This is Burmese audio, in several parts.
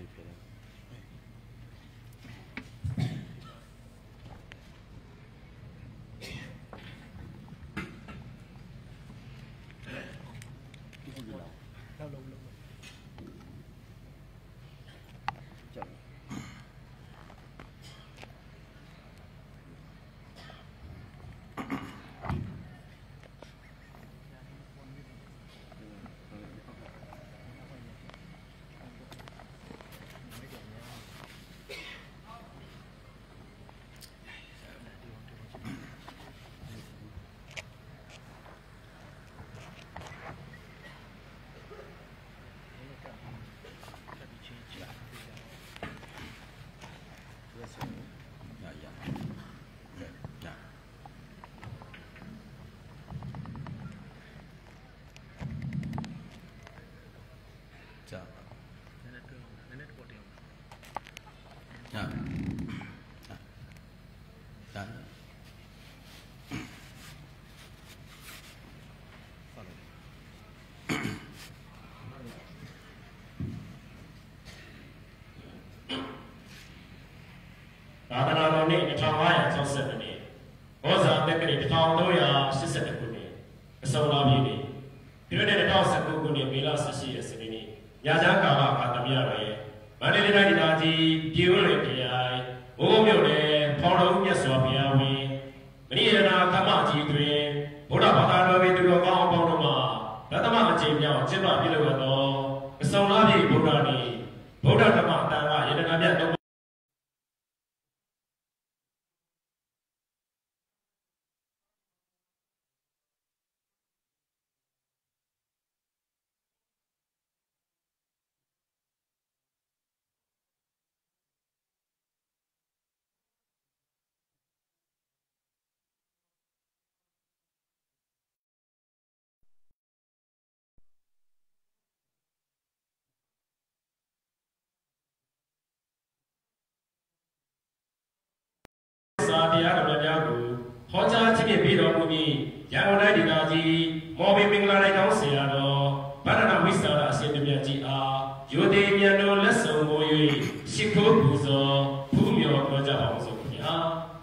Ni 1560 နှစ်ဩဇာတက္ကရာ1380ခုနှစ်အစုံလာပြီနေ့ဒီနေ့2019ခုနှစ်မေလ18ရက်စနေနေ့ညချမ်းကာလအခါသမယတော်ရဲ့မန္တလေးတိုင်းဒေသကြီးပြည်ဦးလွင်ခရိုင်ဘိုးမြို့နယ်ဖောင်တော်မြတ်စွာဘုရားဝင်းမဏိရဏကမ္မကြီးတွင်ဗုဒ္ဓဘာသာတော်သူတော်ကောင်းအပေါင်းတို့မှာရတ္တမအကျင့်မြောက်ကျင့်ပပြုလုပ်သောအစုံလာပြီဗုဒ္ဓနေ့ဗုဒ္ဓဓမ္မတန်ခါယတနာမြတ်တရားတော်များကိုဟောကြားခြင်းဖြင့်ပြီးတော်မူပြီးရန်ကုန်တိုင်းဒေသကြီးမော်ဘီမင်္ဂလာတိုင်းကျောင်းဆရာတော်ဗန္ဒနာဝိစာရအရှင်မြတ်ကြီးအားယိုသေးမြတ်တော်လက်ဆောင်ကို၍ရှိခိုးပူဇော်ဖူးမြော်တော်ကြအောင်ဆိုခင်ဗျာ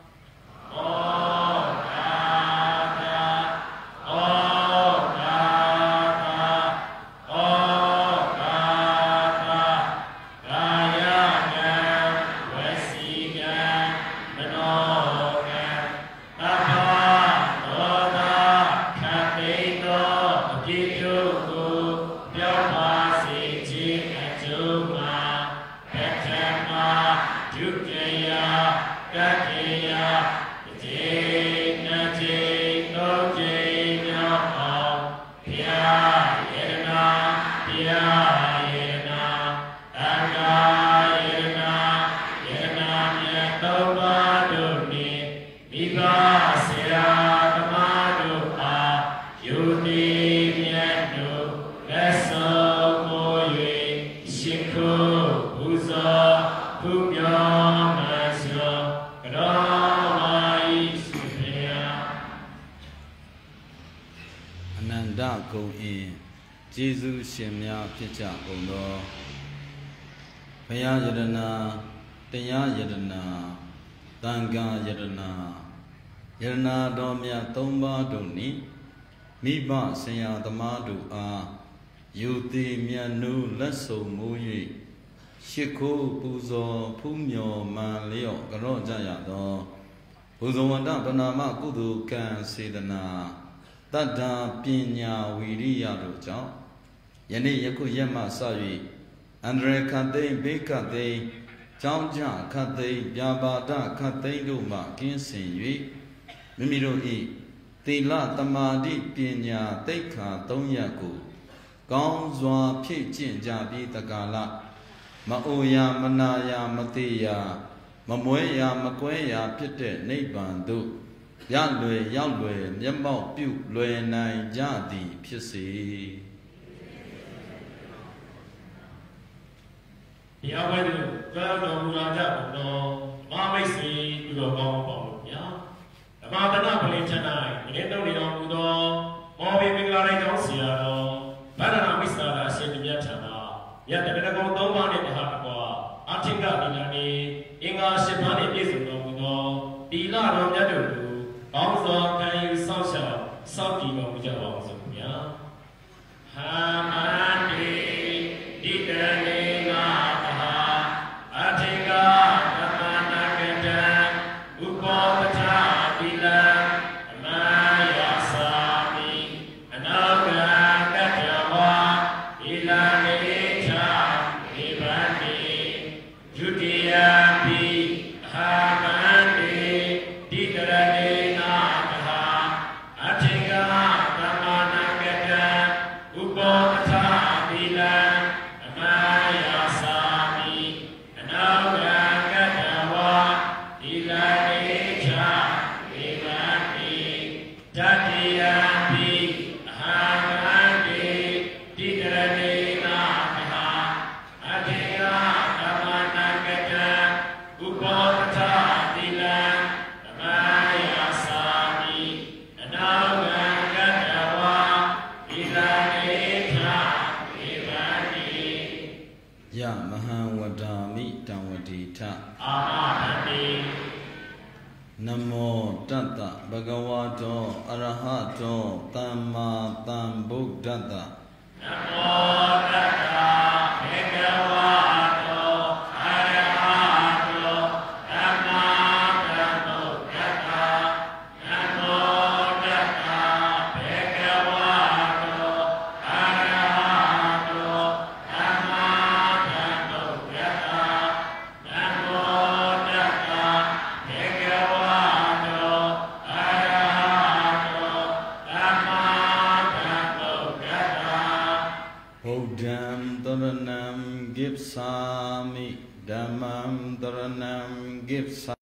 ကျေးဇူးရှင်များဖြစ်ကြကုန်သောဘုရားယတနာတရားယတနာသံဃာယတနာယတနာတော်မြတ်သုံးပါးတို့နှင့်မိဘဆရာသမားတို့အားယုတိမြတ်နုလက်ဆုံမိုး၍ရှ िख ိုးပူဇော်ဖူးမြော်မှန်လျော့ကြော့ကြရသောဘုဇဝန္တပနာမကုသိုလ်ကံစေတနာတတ္တာပညာဝီရိယတို့ကြောင့်ယနေ့ယခုရက်မှစ၍အန္တရာယ်ခတ်သိမ်းဘေးခတ်သိမ်းကြောင်းကြခတ်သိမ်းပြာပါဒခတ်သိမ်းတို့မှကင်းစင်၍မိမိတို့၏သီလသမာဓိပညာသိက္ခာ၃ရပ်ကိုကောင်းစွာဖြည့်ကျင့်ကြပြီးတကာလမအိုရာမနာရာမသိရာမမွဲရာမကွဲရာဖြစ်တဲ့နိဗ္ဗာန်သို့ရလွယ်ရောက်လွယ်မျက်မှောက်ပြုလွယ်နိုင်ကြသည်ဖြစ်စေဘုရားဝဲသူကြောက်တော်မူလာကြဘုတော်မမိတ်ဆွေသူတော်ကောင်းပါလို့ဗျာဓမ္မတနာပလင်ချ၌ဒီနေ့တော်နေတော်မူသောမော်ဘီမင်္ဂလာတိုင်းကျောင်းဆရာတော်ဗန္ဒနာဝိစာရအရှင်မြတ်ထံမှာမြတ်တရဏဂုံ၃ပါးနဲ့မဟာတကွာထင်ကမိလာနေအင်္ဂါ၈ပါးနဲ့ပြည့်စုံတော်မူသောတီလာတော်မြတ်တို့ကိုကောင်းစွာခံယူစောင့်ရှောက်စောင့်ကြည့်တော်မူကြပါအောင်ဆိုခင်ဗျာဟာမန္တိဒီတနေနာမဟာအထင်ကသမဏကတံဥပောပထတိလံအမယသာမိအနောကကတ္တဝါဒီလံနေချာဒီဗန္တိဒုတိယပိဟာမန္တိဒီတရနေနာမဟာအထင်ကသမဏကတံဥပောပထတိလံအမယသာမိအနောကကတ္တဝါဒီလံနေချာဒီဗန္တိတတိယပိဟာမန္တိဒီတရနေနာမဟာအထင်ကသမဏကတံဥပောပထတိလံအမယသာမိအနောကကတ္တဝါဒီလံနေချာဒီဗန္တိယမဟံဝဒာမိတံဝတိထအာမဟတိနမောတတ္တဘဂဝါတောအရဟတောသမ္မာသမ္ဗုဒ္ဓတ္တနမောတတ္တဘေကဝါတောအရဟတောသမ္မာသမ္ဗုဒ္ဓတ္တနမောတတ္တဘေကဝါတောအရဟတောသမ္မာသမ္ဗုဒ္ဓတ္တနမောတတ္တဘေကဝါတောအရဟတောသမ္မာသမ္ဗုဒ္ဓတ္တဗုဒ္ဓံတရဏံဂိပ္ဆာမိဓမ္မံတရဏံဂိပ္ဆာ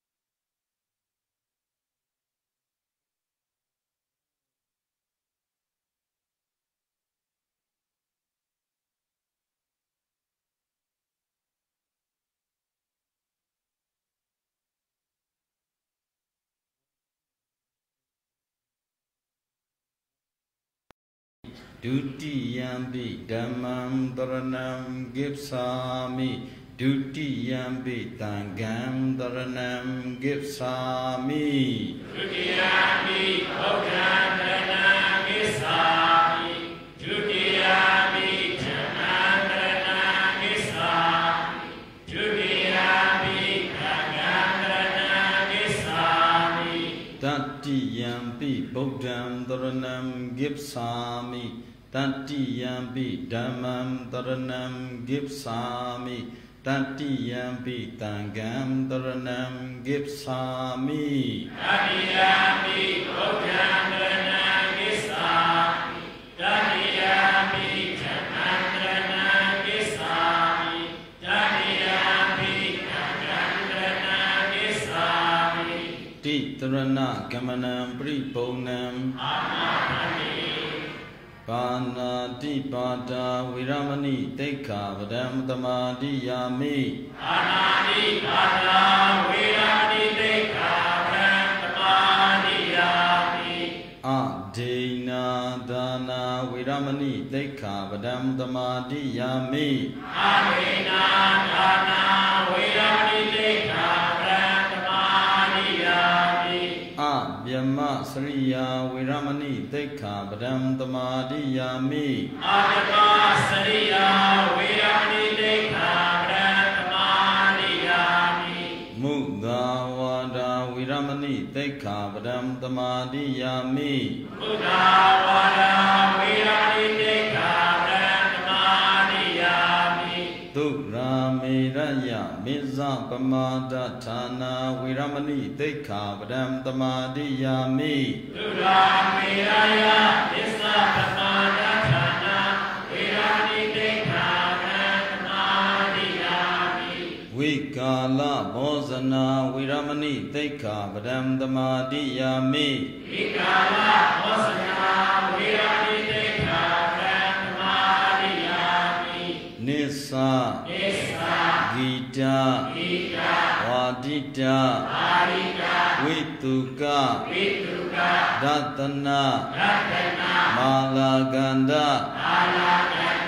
ဒုတိယံပိဓမ္မံတရဏံဂိပ္ဆာမိဒုတိယံပိသံဃံတရဏံဂိပ္ဆာမိဒုတိယပိဗုဒ္ဓံတရဏံဂစ္ဆာမိဒုတိယပိဓမ္မံတရဏံဂစ္ဆာမိဒုတိယပိသံဃံတရဏံဂစ္ဆာမိတတိယံပိဗုဒ္ဓံတရဏံဂိပ္ဆာမိတတိယံပိဓမ္မံတရဏံဂိပ္ဆာမိတတိယံပိသံဃံတရဏံဂိပ္ဆာမိတတိယပိဗုဒ္ဓံတရဏံဂစ္ဆာမိတတိယပိဓမ္မံတရဏံဂစ္ဆာမိတတိယပိသံဃံတရဏံဂစ္ဆာမိတိတရဏဂမနံပရိပုံဏံအာမဟတိပါဏာတိပါဒာဝိရမဏိတိက္ခာပဒံသမာတိယာမိပါဏာတိပါဒာဝိရမဏိတိက္ခာပဒံသမာတိယာမိအဒိဏဒါနာဝိရမဏိတိက္ခာပဒံသမာတိယာမိအဒိဏဒါနာဝိရမဏိတိက္ခာပဒံသမာတိယာမိအဗျမစရိယာဝိရမဏိတိက္ခာပဒံသမာတိယာမိအဗျမစရိယာဝိရမဏိတိက္ခာပဒံသမာတိယာမိမုသာဝါဒာဝိရမဏိတိက္ခာပဒံသမာတိယာမိမုသာဝါဒာဝိရမဏိတိက္ခာပဒံသမာတိယာမိသုရာမေရယမေဇပမာဒဌာနာဝိရမဏိတိက္ခာပဒံသမာတိယာမိသုရာမေရယမေဇပမာဒဌာနာဝိရမဏိတိက္ခာပဒံသမာတိယာမိဝိကာလဘောဇနာဝိရမဏိတိက္ခာပဒံသမာတိယာမိဝိကာလဘောဇနာဝိရမဏိတိက္ခာပဒံသမာတိယာမိနိစ္စဂီတဝါတိတဝိတုကဒတနာမာလာကန္ဒ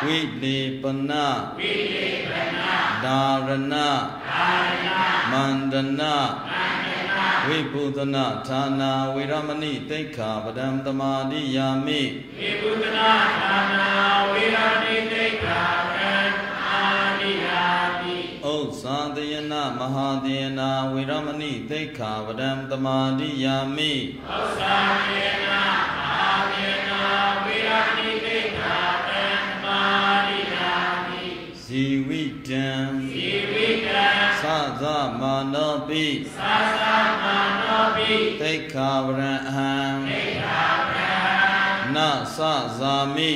วิเลปนะดารณะมันดนะวิปุตนะฐานาเวรมณีติกขาปดัมตมาดิยามิวิปุตนะฐานาเวรมณีติกขาปดัมตมาดิยามิอุสาตยนะมหาเตนะเวรมณีติกขาปดัมตมาดิยามิอุสาตยนะมหาเตนะเวรมณีติกขาปดัมตมาดิยามิสีวิตังสัสสะมาโนปิติกขาปะหังนาสัสสามิ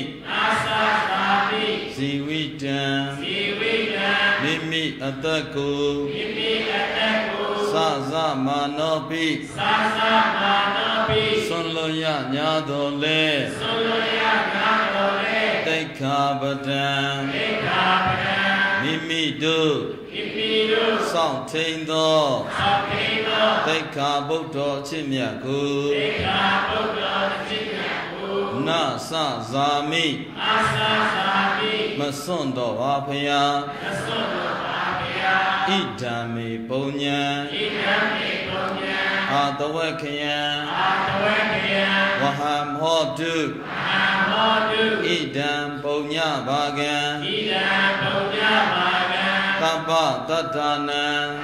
สีวิตังมิมิอัตตะกุสัสสะมาโนปิสุนโลยะญาโตเลติกขาปะทังมิมิตุစောင့်ထိန်သောသိက္ခာပုဒ်တော်အချင်းမြတ်ကိုနသဇာမိမစွန့်တော်ပါဖယားဣဒံမေပုံညံအာတဝက္ခယံဝဟံဟောတုဣဒံပုံညဘာကံသဗ္ဗတတ္တနံ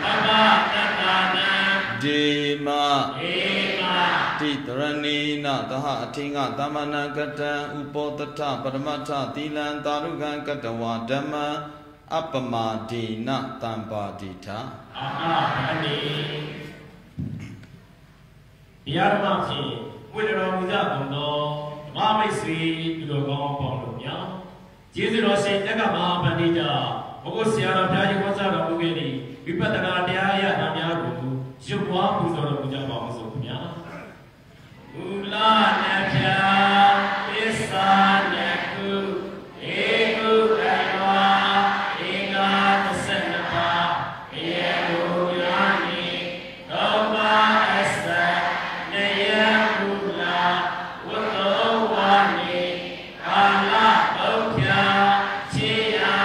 ဒေမတိတရဏီနသဟအထင်္ဂသမဏကတံဥပောတထပရမတ္ထသီလံတာရုကံကတဝါဓမ္မအပမာဒေနတံပါတိထာအာမန္တိတရားဓမ္မဖြင့်ဝိတ္တတော်မူကြကုန်သောဓမ္မမိတ်ဆွေပြုတော်ကောင်းပေါင်းတို့များကျေးဇူးတော်ရှင်တက္ကမဟာပန္တိတဘုရားဆရာတော်ဘုရားကြီးဟောကြားတော်မူခဲ့သည့်ဝိပဿနာတရားအရာများကိုရုပ်ပွားပူဇော်တော်မူကြပါအောင်ဆိုခင်ဗျာမူလနဖြာသစ္စာနကုဧကုတဝါဧက32ပါးဧကုယာနိသောပါအစ္စနေယမူလဝတ္တဝါနိကာလဘုရားခြေရာ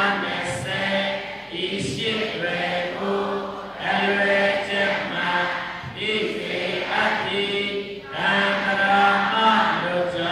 Jai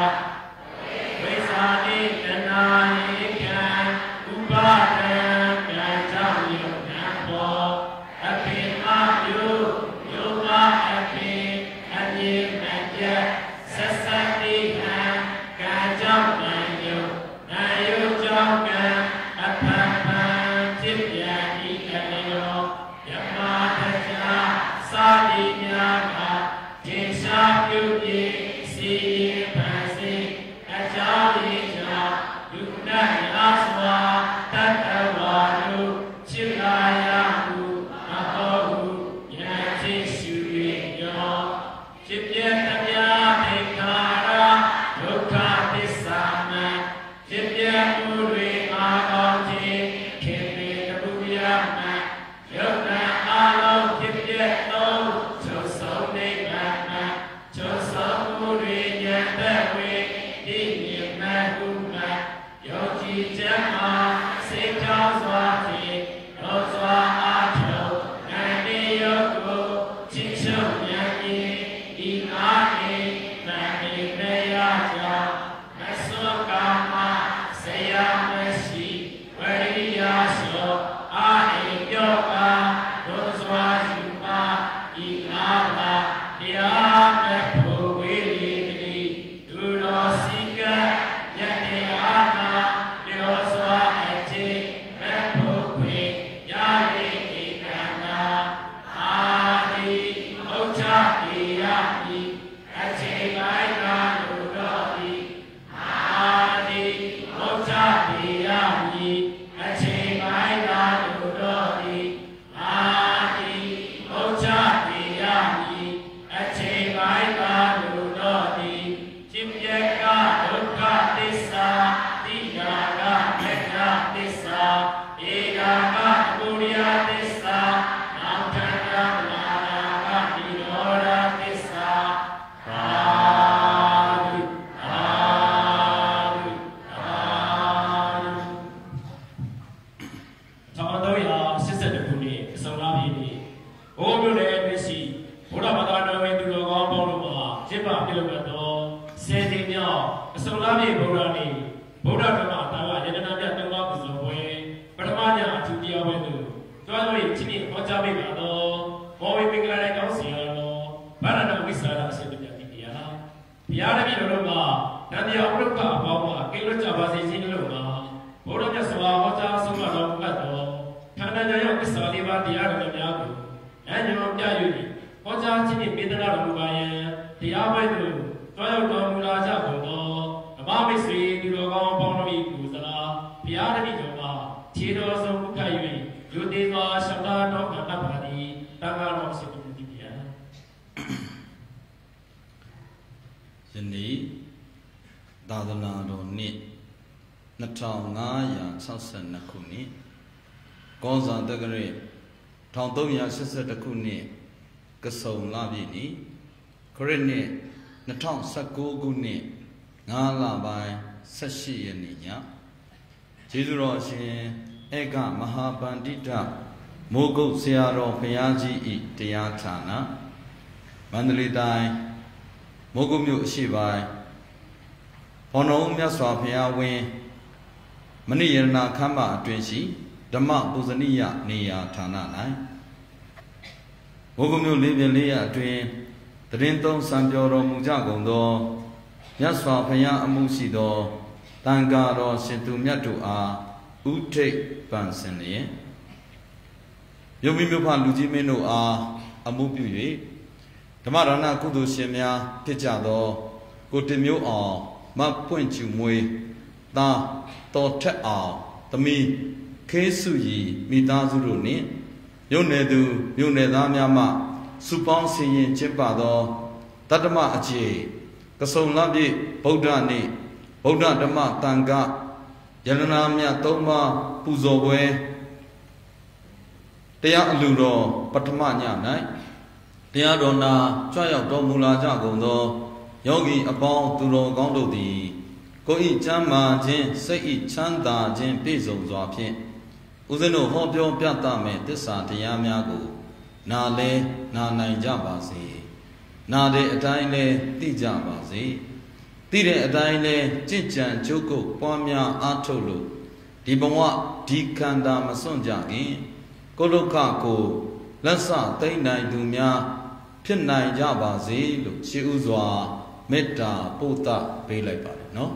ဝိဇာတိတနာယေကံဥပါဒံကံကြောင့်ယုံနာပေါ်အပိမပြုယောမအပိအမြင်မပြတ်ဆက်ဆက်တိဟံကံကြောင့်ဉာဏ်ယုံနာယုံကြောင့်ကံအဖန်ဖန်ဖြစ်ပြန်ဤကံရောယမတကြာစာတိများကဒေရှာပြုပြီးစီရင်ပန်စီအကြောင်းရင်းကြောင့်လူနာရာစွာတတ္တဝါတို့ချစ်လာရမှုမဟုတ်ဘူးဉာဏ်ချင်းရှု၍ရောဖြစ်ပြသမျှဒေခါရဒုက္ခသစ္စာမံဖြစ်ပြမှုတွေအာကောင်းခြင်းခေတေတပုယမံယုတ်တံအာလုံးဖြစ်ပြသောချုပ်ဆုံးနိဗ္ဗာန်မံချုပ်ဆုံးမှုတွေဉာဏ်သက်ဝေဒီမြင်မှန်ဟုမှယောဂီကျမ်းမှာစေကောင်းစွာဖြင့်ရောစွာအားထုတ်နိုင်တဲ့ယောကိုချစ်ချုပ်ဉာဏ်ဖြင့်ဤအားဖြင့်တန်မြင်ရကြောင်းမဆွမ်းကာမဆရာမရှိဝရိယသောအာဟိပြောပါရောစွာယူပါဤအားပါတရားမဲ့ဖို့ဝေရီတိဒုရောစိကယတေအာနာပြောစွာအจิตမဲ့ဖို့ဝေယာရိဧကနာအာတိဥစ္စာတိယတိအချိန်ပိုင်းကလူတော်ဤအာတိဥစ္စာတိယတိအချိန်ပိုင်းကလူတော်ဤအာတိဥစ္စာတိယတိအချိန်ပိုင်းကလူတော်ဤจิตယကဒုက္ခသစ္စာတိယာကမေတ္တာသစ္စာဧကာကပုရိယသစ္စာနောက်ထပ်လာနာကတိရောဓသစ္စာသာဓုသာဓုသာဓု1382ခုနှစ်အစုံလာပြည်နေ့ဘိုးမြို့နယ်အတွင်းရှိဘုရားဘာသာတော်ဝင်သူတော်ကောင်းပေါင်းတို့မှာကျင့်ပပြုလုပ်သော10နှစ်မြောက်အစုံလာပြည်ဗုဒ္ဓနေ့ဗုဒ္ဓဓမ္မတာဝရတနာမြတ်သုံးပါးပူဇော်ပွဲပထမညအထူးတရားပွဲသို့တွားလို့ချင်းချင်းဟောကြားပေးပါတော့မော်ဝေမင်္ဂလာတိုင်းကောင်းစီရတော်ဘာရဏဝိစာရအရှင်မြတ်တိတရားဘုရားတပည့်တော်တို့မှာနန္တရားဥပ္ပအပေါင်းမှာကိလေသာပါစေခြင်းလို့မှာဘုရားမြတ်စွာဟောကြားဆုံးမတော်မူအပ်တော်ခန္ဓာကြရောက်သစ္စာလေးပါးတရားတော်များကိုအញ្ញောပြ၍ဟောကြားခြင်းနှင့်ပေးသနာတော်မူပါယံတရားပွဲသို့တွားရောက်တော်မူလာကြကုန်သောဓမ္မမိတ်ဆွေသူတော်ကောင်းပေါင်းတို့၏ကုသလာဘုရားတပည့်တော်မှာခြေတော်ဆုံးဥက္က၍လူသေးစွာရှောက်တာတော်ကတ္တပါသည်တက္ကရာတော်စေတုတိယယနေ့သာသနာတော်နှစ်2562ခုနှစ်ကောဇာတက္ကရာ1382ခုနှစ်ကစုံလပြည့်နေ့ခရစ်နှစ်2019ခုနှစ်5လပိုင်း18ရက်နေ့ညကျေးဇူးတော်ရှင်ဧကမဟာပန္တိတမိုးကုတ်ဆရာတော်ဘုရားကြီးဤတရားဌာနမန္တလေးတိုင်းမိုးကုတ်မြို့အရှိပိုင်းဘောနောမြတ်စွာဘုရားဝင်းမဏိယရဏခမ်းမအတွင်ရှိဓမ္မပူဇနိယနေရာဌာန၌မိုးကုတ်မြို့လေးပြလေးရအတွင်တရင်သုံးစံပြောတော်မူကြကုန်သောမြတ်စွာဘုရားအမှုရှိသောတန်ဃာတော်ရှင်သူမြတ်တို့အားဥထိတ်ပန်ဆင်လျင်မြို့မိမြို့ဖလူကြီးမင်းတို့အားအမှုပြု၍ဓမ္မဒါနကုသိုလ်ရှင်များဖြစ်ကြသောကိုတင်မျိုးအောင်မပွင့်ချူမွေးသားတော်ထက်အောင်သမီးခေးစုရီမိသားစုတို့နှင့်မြို့နယ်သူမြို့နယ်သားများမှစုပေါင်းဆင်ရင်ကျင့်ပသောတတ္တမအခြေကစုံလပြည့်ဗုဒ္ဓနေ့ဗုဒ္ဓဓမ္မတန်ခယရနာမြတ်သုံးပါးပူဇော်ပွဲတရားအလူတော်ပထမည၌တရားတော်နာကြွရောက်တော်မူလာကြကုန်သောယောဂီအပေါင်းသူတော်ကောင်းတို့သည်ကိုယ်ဤချမ်းသာခြင်းစိတ်ဤချမ်းသာခြင်းပြည့်စုံစွာဖြင့်ဦးဇင်းတို့ဟောပြောပြသမယ်သစ္စာတရားများကိုနာလဲနာနိုင်ကြပါစေနာတဲ့အတိုင်းလဲသိကြပါစေသိတဲ့အတိုင်းလဲကြင့်ကြံကြိုးကုပ်ပွားများအားထုတ်လို့ဒီဘဝဒီခန္ဓာမစွန့်ကြခင်ကိုဒုက္ခကိုလက်ဆသိမ့်နိုင်သူများဖြစ်နိုင်ကြပါစေလို့ရှေးဥစွာမေတ္တာပို့သပေးလိုက်ပါတယ်နော်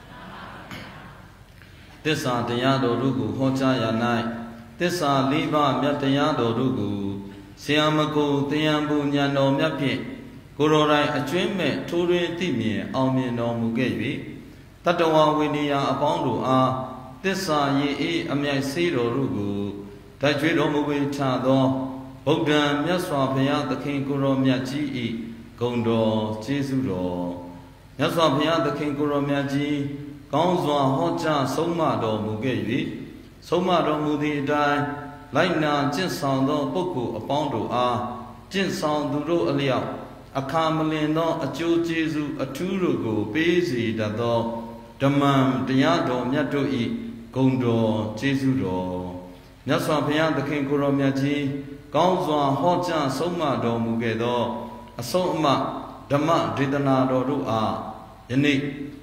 သစ္စာတရားတော်တို့ကိုဟောကြားရ၌သစ္စာ၄ပါးမြတ်တရားတော်တို့ကိုဆရာမကိုတရားပူဉာဏ်တော်မြတ်ဖြင့်ကိုယ်တော်တိုင်အကျွင်းမဲ့ထိုးထွင်းသိမြင်အောင်မြင်တော်မူခဲ့၍တတ္တဝဝိနည်းအပေါင်းတို့အားသစ္စာရည်အေးအမြိုက်စေးတော်တို့ကိုဓာတ်ကြွေးတော်မူဝေချသောဗုဒ္ဓံမြတ်စွာဘုရားသခင်ကိုယ်တော်မြတ်ကြီး၏ဂုဏ်တော်ကျေးဇူးတော်မြတ်စွာဘုရားသခင်ကိုယ်တော်မြတ်ကြီးကောင်းစွာဟောကြားဆုံးမတော်မူခဲ့၍ဆုံးမတော်မူသည့်အတိုင်းလိုက်နာကျင့်ဆောင်သောပုဂ္ဂိုလ်အပေါင်းတို့အားကျင့်ဆောင်သူတို့အလျောက်အခါမလင်သောအကျိုးကျေးဇူးအထူးတို့ကိုပေးစေတတ်သောဓမ္မတရားတော်မြတ်တို့၏ဂုဏ်တော်ကျေးဇူးတော်မြတ်စွာဘုရားသခင်ကိုယ်တော်မြတ်ကြီးကောင်းစွာဟောကြားဆုံးမတော်မူခဲ့သောအဆုံးအမဓမ္မဒေသနာတော်တို့အားယနေ့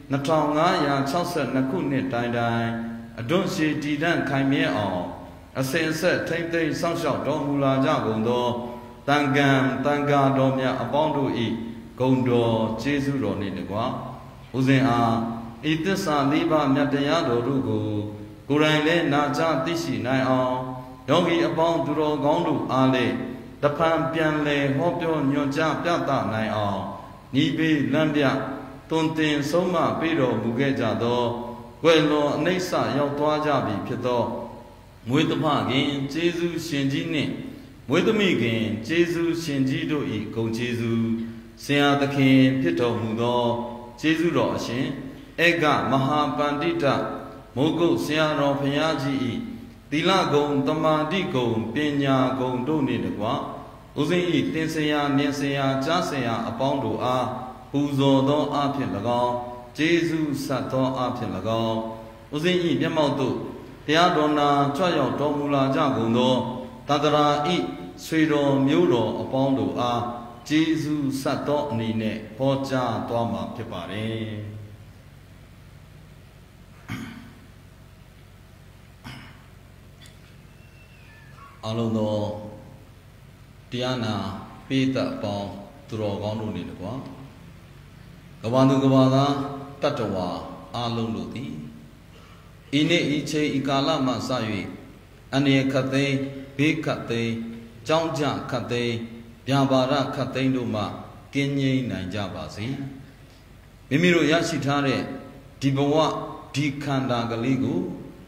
2562ခုနှစ်တိုင်အတွန်းရှိတည်တံ့ခိုင်မြဲအောင်အစဉ်အဆက်ထိမ့်သိမ်းစောင့်ရှောက်တော်မူလာကြကုန်သောတန်ခမ်းတန်ခါတော်များအပေါင်းတို့၏ဂုဏ်တော်ကျေးဇူးတော်နှင့်တကားဦးဇင်အားဤသစ္စာ၄ပါးမြတ်တရားတော်တို့ကိုကိုယ်တိုင်လည်းနာကြားသိရှိနိုင်အောင်ယောဂီအပေါင်းသူတော်ကောင်းတို့အားလည်းတဖန်ပြန်လဲဟောပြောညွှန်ကြားပြသနိုင်အောင်ဤပေလမ်းပြတွင်တင်ဆုံးမပေးတော်မူခဲ့ကြသောကွယ်လွန်အနိစ္စရောက်သွားကြပြီဖြစ်သောမွေးသဖခင်ကျေးဇူးရှင်ကြီးနှင့်မွေးသမီးခင်ကျေးဇူးရှင်ကြီးတို့၏ဂုဏ်ကျေးဇူးဆရာသခင်ဖြစ်တော်မူသောကျေးဇူးတော်အရှင်ဧကမဟာပန္တိတမိုးကုတ်ဆရာတော်ဘုရားကြီး၏သီလဂုဏ်တမာတိဂုဏ်ပညာဂုဏ်တို့နှင့်တကွဦးဇင်း၏တင်ဆရာမြင်ဆရာကြားဆရာအပေါင်းတို့အားပူဇော်သောအဖြစ်၎င်းကျေးဇူးဆက်သောအဖြစ်၎င်းဦးဇင်း၏မျက်မှောက်သို့တရားတော်နာကြွရောက်တော်မူလာကြကုန်သောတတရာဤဆွေတော်မျိုးတော်အပေါင်းတို့အားကျေးဇူးဆက်သောအနေနဲ့ဟောကြားသွားမှာဖြစ်ပါတယ်အလုံးသောတရားနာပိဋကပေါင်းသူတော်ကောင်းတို့နေတကွာကဘာသူကဘာသာတတ္တဝါအလုံးတို့သည်ဤနေ့ဤချိန်ဤကာလမှစ၍အနေခတ်သိမ်းဘေးခတ်သိမ်းကြောင်းကြခတ်သိမ်းဗျာပါဒခတ်သိမ်းတို့မှကင်းငြိမ်းနိုင်ကြပါစေမိမိတို့ရရှိထားတဲ့ဒီဘဝဒီခန္ဓာကလေးကို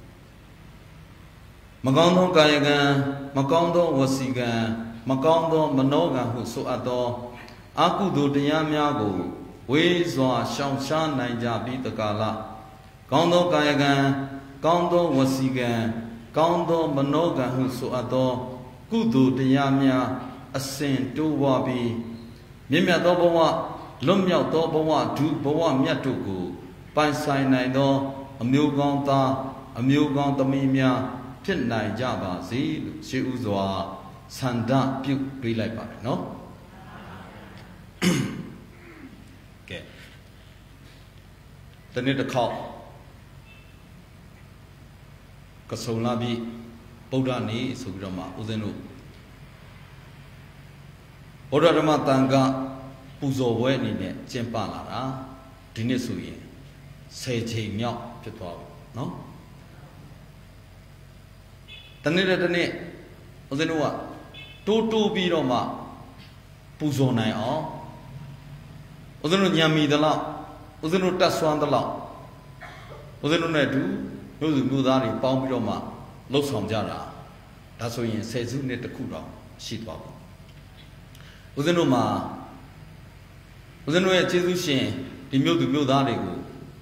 မကောင်းသောကာယကံမကောင်းသောဝစီကံမကောင်းသောမနောကံဟုဆိုအပ်သောအကုသိုလ်တရားများကိုဝေးစွာရှောင်ရှားနိုင်ကြပြီးတကာလကောင်းသောကာယကံကောင်းသောဝစီကံကောင်းသောမနောကံဟုဆိုအပ်သောကုသိုလ်တရားများအစဉ်တိုးပွားပြီးမြင့်မြတ်သောဘဝလွတ်မြောက်သောဘဝဒုဘဝမြတ်တို့ကိုပိုင်ဆိုင်နိုင်သောအမျိုးကောင်းသားအမျိုးကောင်းသမီးများဖြစ်နိုင်ကြပါစေလို့ရှေးဥစွာဆန္ဒပြုပေးလိုက်ပါတယ်နော်ကဲတနေ့တစ်ခေါက်ကဆုံလာပြီးဗုဒ္ဓနေ့ဆိုပြီးတော့မှဦးဇင်းတို့ဗုဒ္ဓဓမ္မတန်ခါပူဇော်ပွဲအနေနဲ့ကျင်းပလာတာဒီနေ့ဆိုရင်10ချိန်မြောက်ဖြစ်သွားပြီနော်တနေ့တနေ့ဦးဇင်းတို့ကတိုးပြီးတော့မှပူဇော်နိုင်အောင်ဦးဇင်းတို့ညံမီသလောက်ဦးဇင်းတို့တတ်ဆွမ်းသလောက်ဦးဇင်းတို့နဲ့အတူမျိုးစုမျိုးသားတွေပေါင်းပြီးတော့မှလှုပ်ဆောင်ကြတာဒါဆိုရင်10စုနှစ်တစ်ခုတော့ရှိသွားပြီဦးဇင်းတို့မှာဦးဇင်းတို့ရဲ့ကျေးဇူးရှင်ဒီမျိုးသူမျိုးသားတွေကို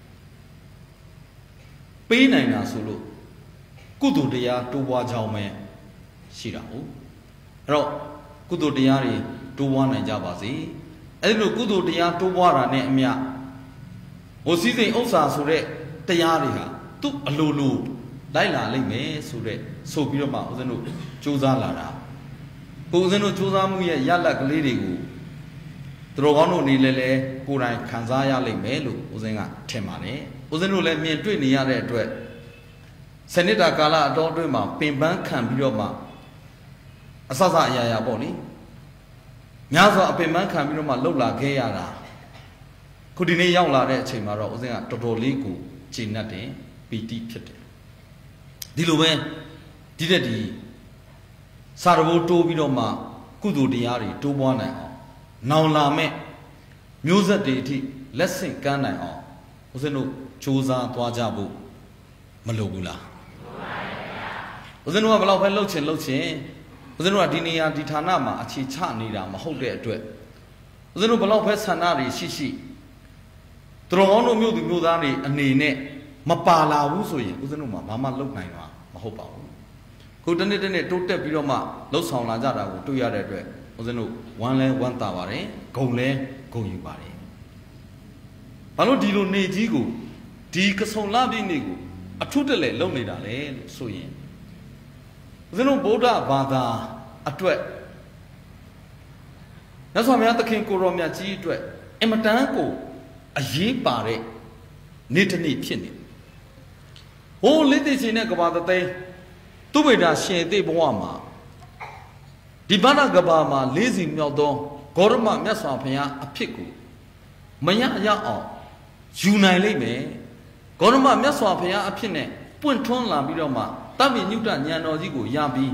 ပေးနိုင်တာဆိုလို့ကုသိုလ်တရားတိုးပွားကြောင်းပဲရှိတာဟုတ်အဲ့တော့ကုသိုလ်တရားတွေတိုးပွားနိုင်ကြပါစေအဲ့လိုကုသိုလ်တရားတိုးပွားတာနဲ့အမျှဟိုစည်းစိမ်ဥစ္စာဆိုတဲ့တရားတွေဟာသူ့အလိုလိုလိုက်လာလိမ့်မယ်ဆိုပြီးတော့မှဦးဇင်းတို့စူးစမ်းလာတာကိုဦးဇင်းတို့စူးစမ်းမှုရဲ့ရလဒ်ကလေးတွေကိုတတော်ကောင်းတို့နေလေကိုယ်တိုင်ခံစားရလိမ့်မယ်လို့ဦးဇင်းကထင်ပါတယ်ဦးဇင်းတို့လည်းမြင်တွေ့နေရတဲ့အတွက်စနစ်တာကာလအတော်အတွင်းမှာပင်ပန်းခံပြီးတော့မှအဆအရာပေါ့လေများစွာအပင်ပန်းခံပြီးတော့မှလှုပ်လာခဲ့ရတာခုဒီနေ့ရောက်လာတဲ့အချိန်မှာတော့ဦးဇင်းကတော်တော်လေးကိုကျေနပ်တယ်ပီတိဖြစ်တယ်ဒီလိုပဲဒီတဲ့ဒီစာရဘိုးတိုးပြီးတော့မှကုသိုလ်တရားတွေတိုးပွားနိုင်အောင်နောင်လာမဲ့မျိုးဆက်တွေအထိလက်ဆင့်ကမ်းနိုင်အောင်ဦးဇင်းတို့စူးစမ်းသွားကြဖို့မလိုဘူးလားဦးဇင်းတို့ကဘယ်လောက်ပဲလှုပ်ချင်ဦးဇင်းတို့ကဒီနေရာဒီဌာနမှာအခြေချနေတာမဟုတ်တဲ့အတွက်ဦးဇင်းတို့ဘယ်လောက်ပဲဆန္ဒတွေရှိသူတော်ကောင်းတို့မြို့သူမြို့သားတွေအနေနဲ့မပါလာဘူးဆိုရင်ဦးဇင်းတို့မှာဘာမှလုပ်နိုင်မှာမဟုတ်ပါဘူးခုတနေ့တိုးတက်ပြီးတော့မှလှုပ်ဆောင်လာကြတာကိုတွေ့ရတဲ့အတွက်ဦးဇင်းတို့ဝမ်းသာပါတယ်ဂုဏ်လဲဂုဏ်ယူပါတယ်ဘာလို့ဒီလိုနေကြီးကိုဒီကဆုံလပြည့်နေ့ကိုအထုတလဲလုပ်နေတာလဲလို့ဆိုရင်ဦးဇင်းတို့ဗုဒ္ဓဘာသာအတွက်မြတ်စွာဘုရားသခင်ကိုရောမြတ်ကြီးအတွက်အင်မတန်ကိုအရေးပါတဲ့နေ့တစ်နေ့ဖြစ်နေဟိုလက်သိချင်းနဲ့ကဘာသိသူ့ဗိဒါရှင်သိဘဝမှာဒီဘာနာကဘာမှာ၄စီမြောက်သောဂေါရမမြတ်စွာဘုရားအဖြစ်ကိုမရအောင်ယူနိုင်လိမ့်မယ်ဂေါရမမြတ်စွာဘုရားအဖြစ်နဲ့ပွင့်ထွန်းလာပြီးတော့မှတမ္ပိညုတဉာဏ်တော်ကြီးကိုရပြီး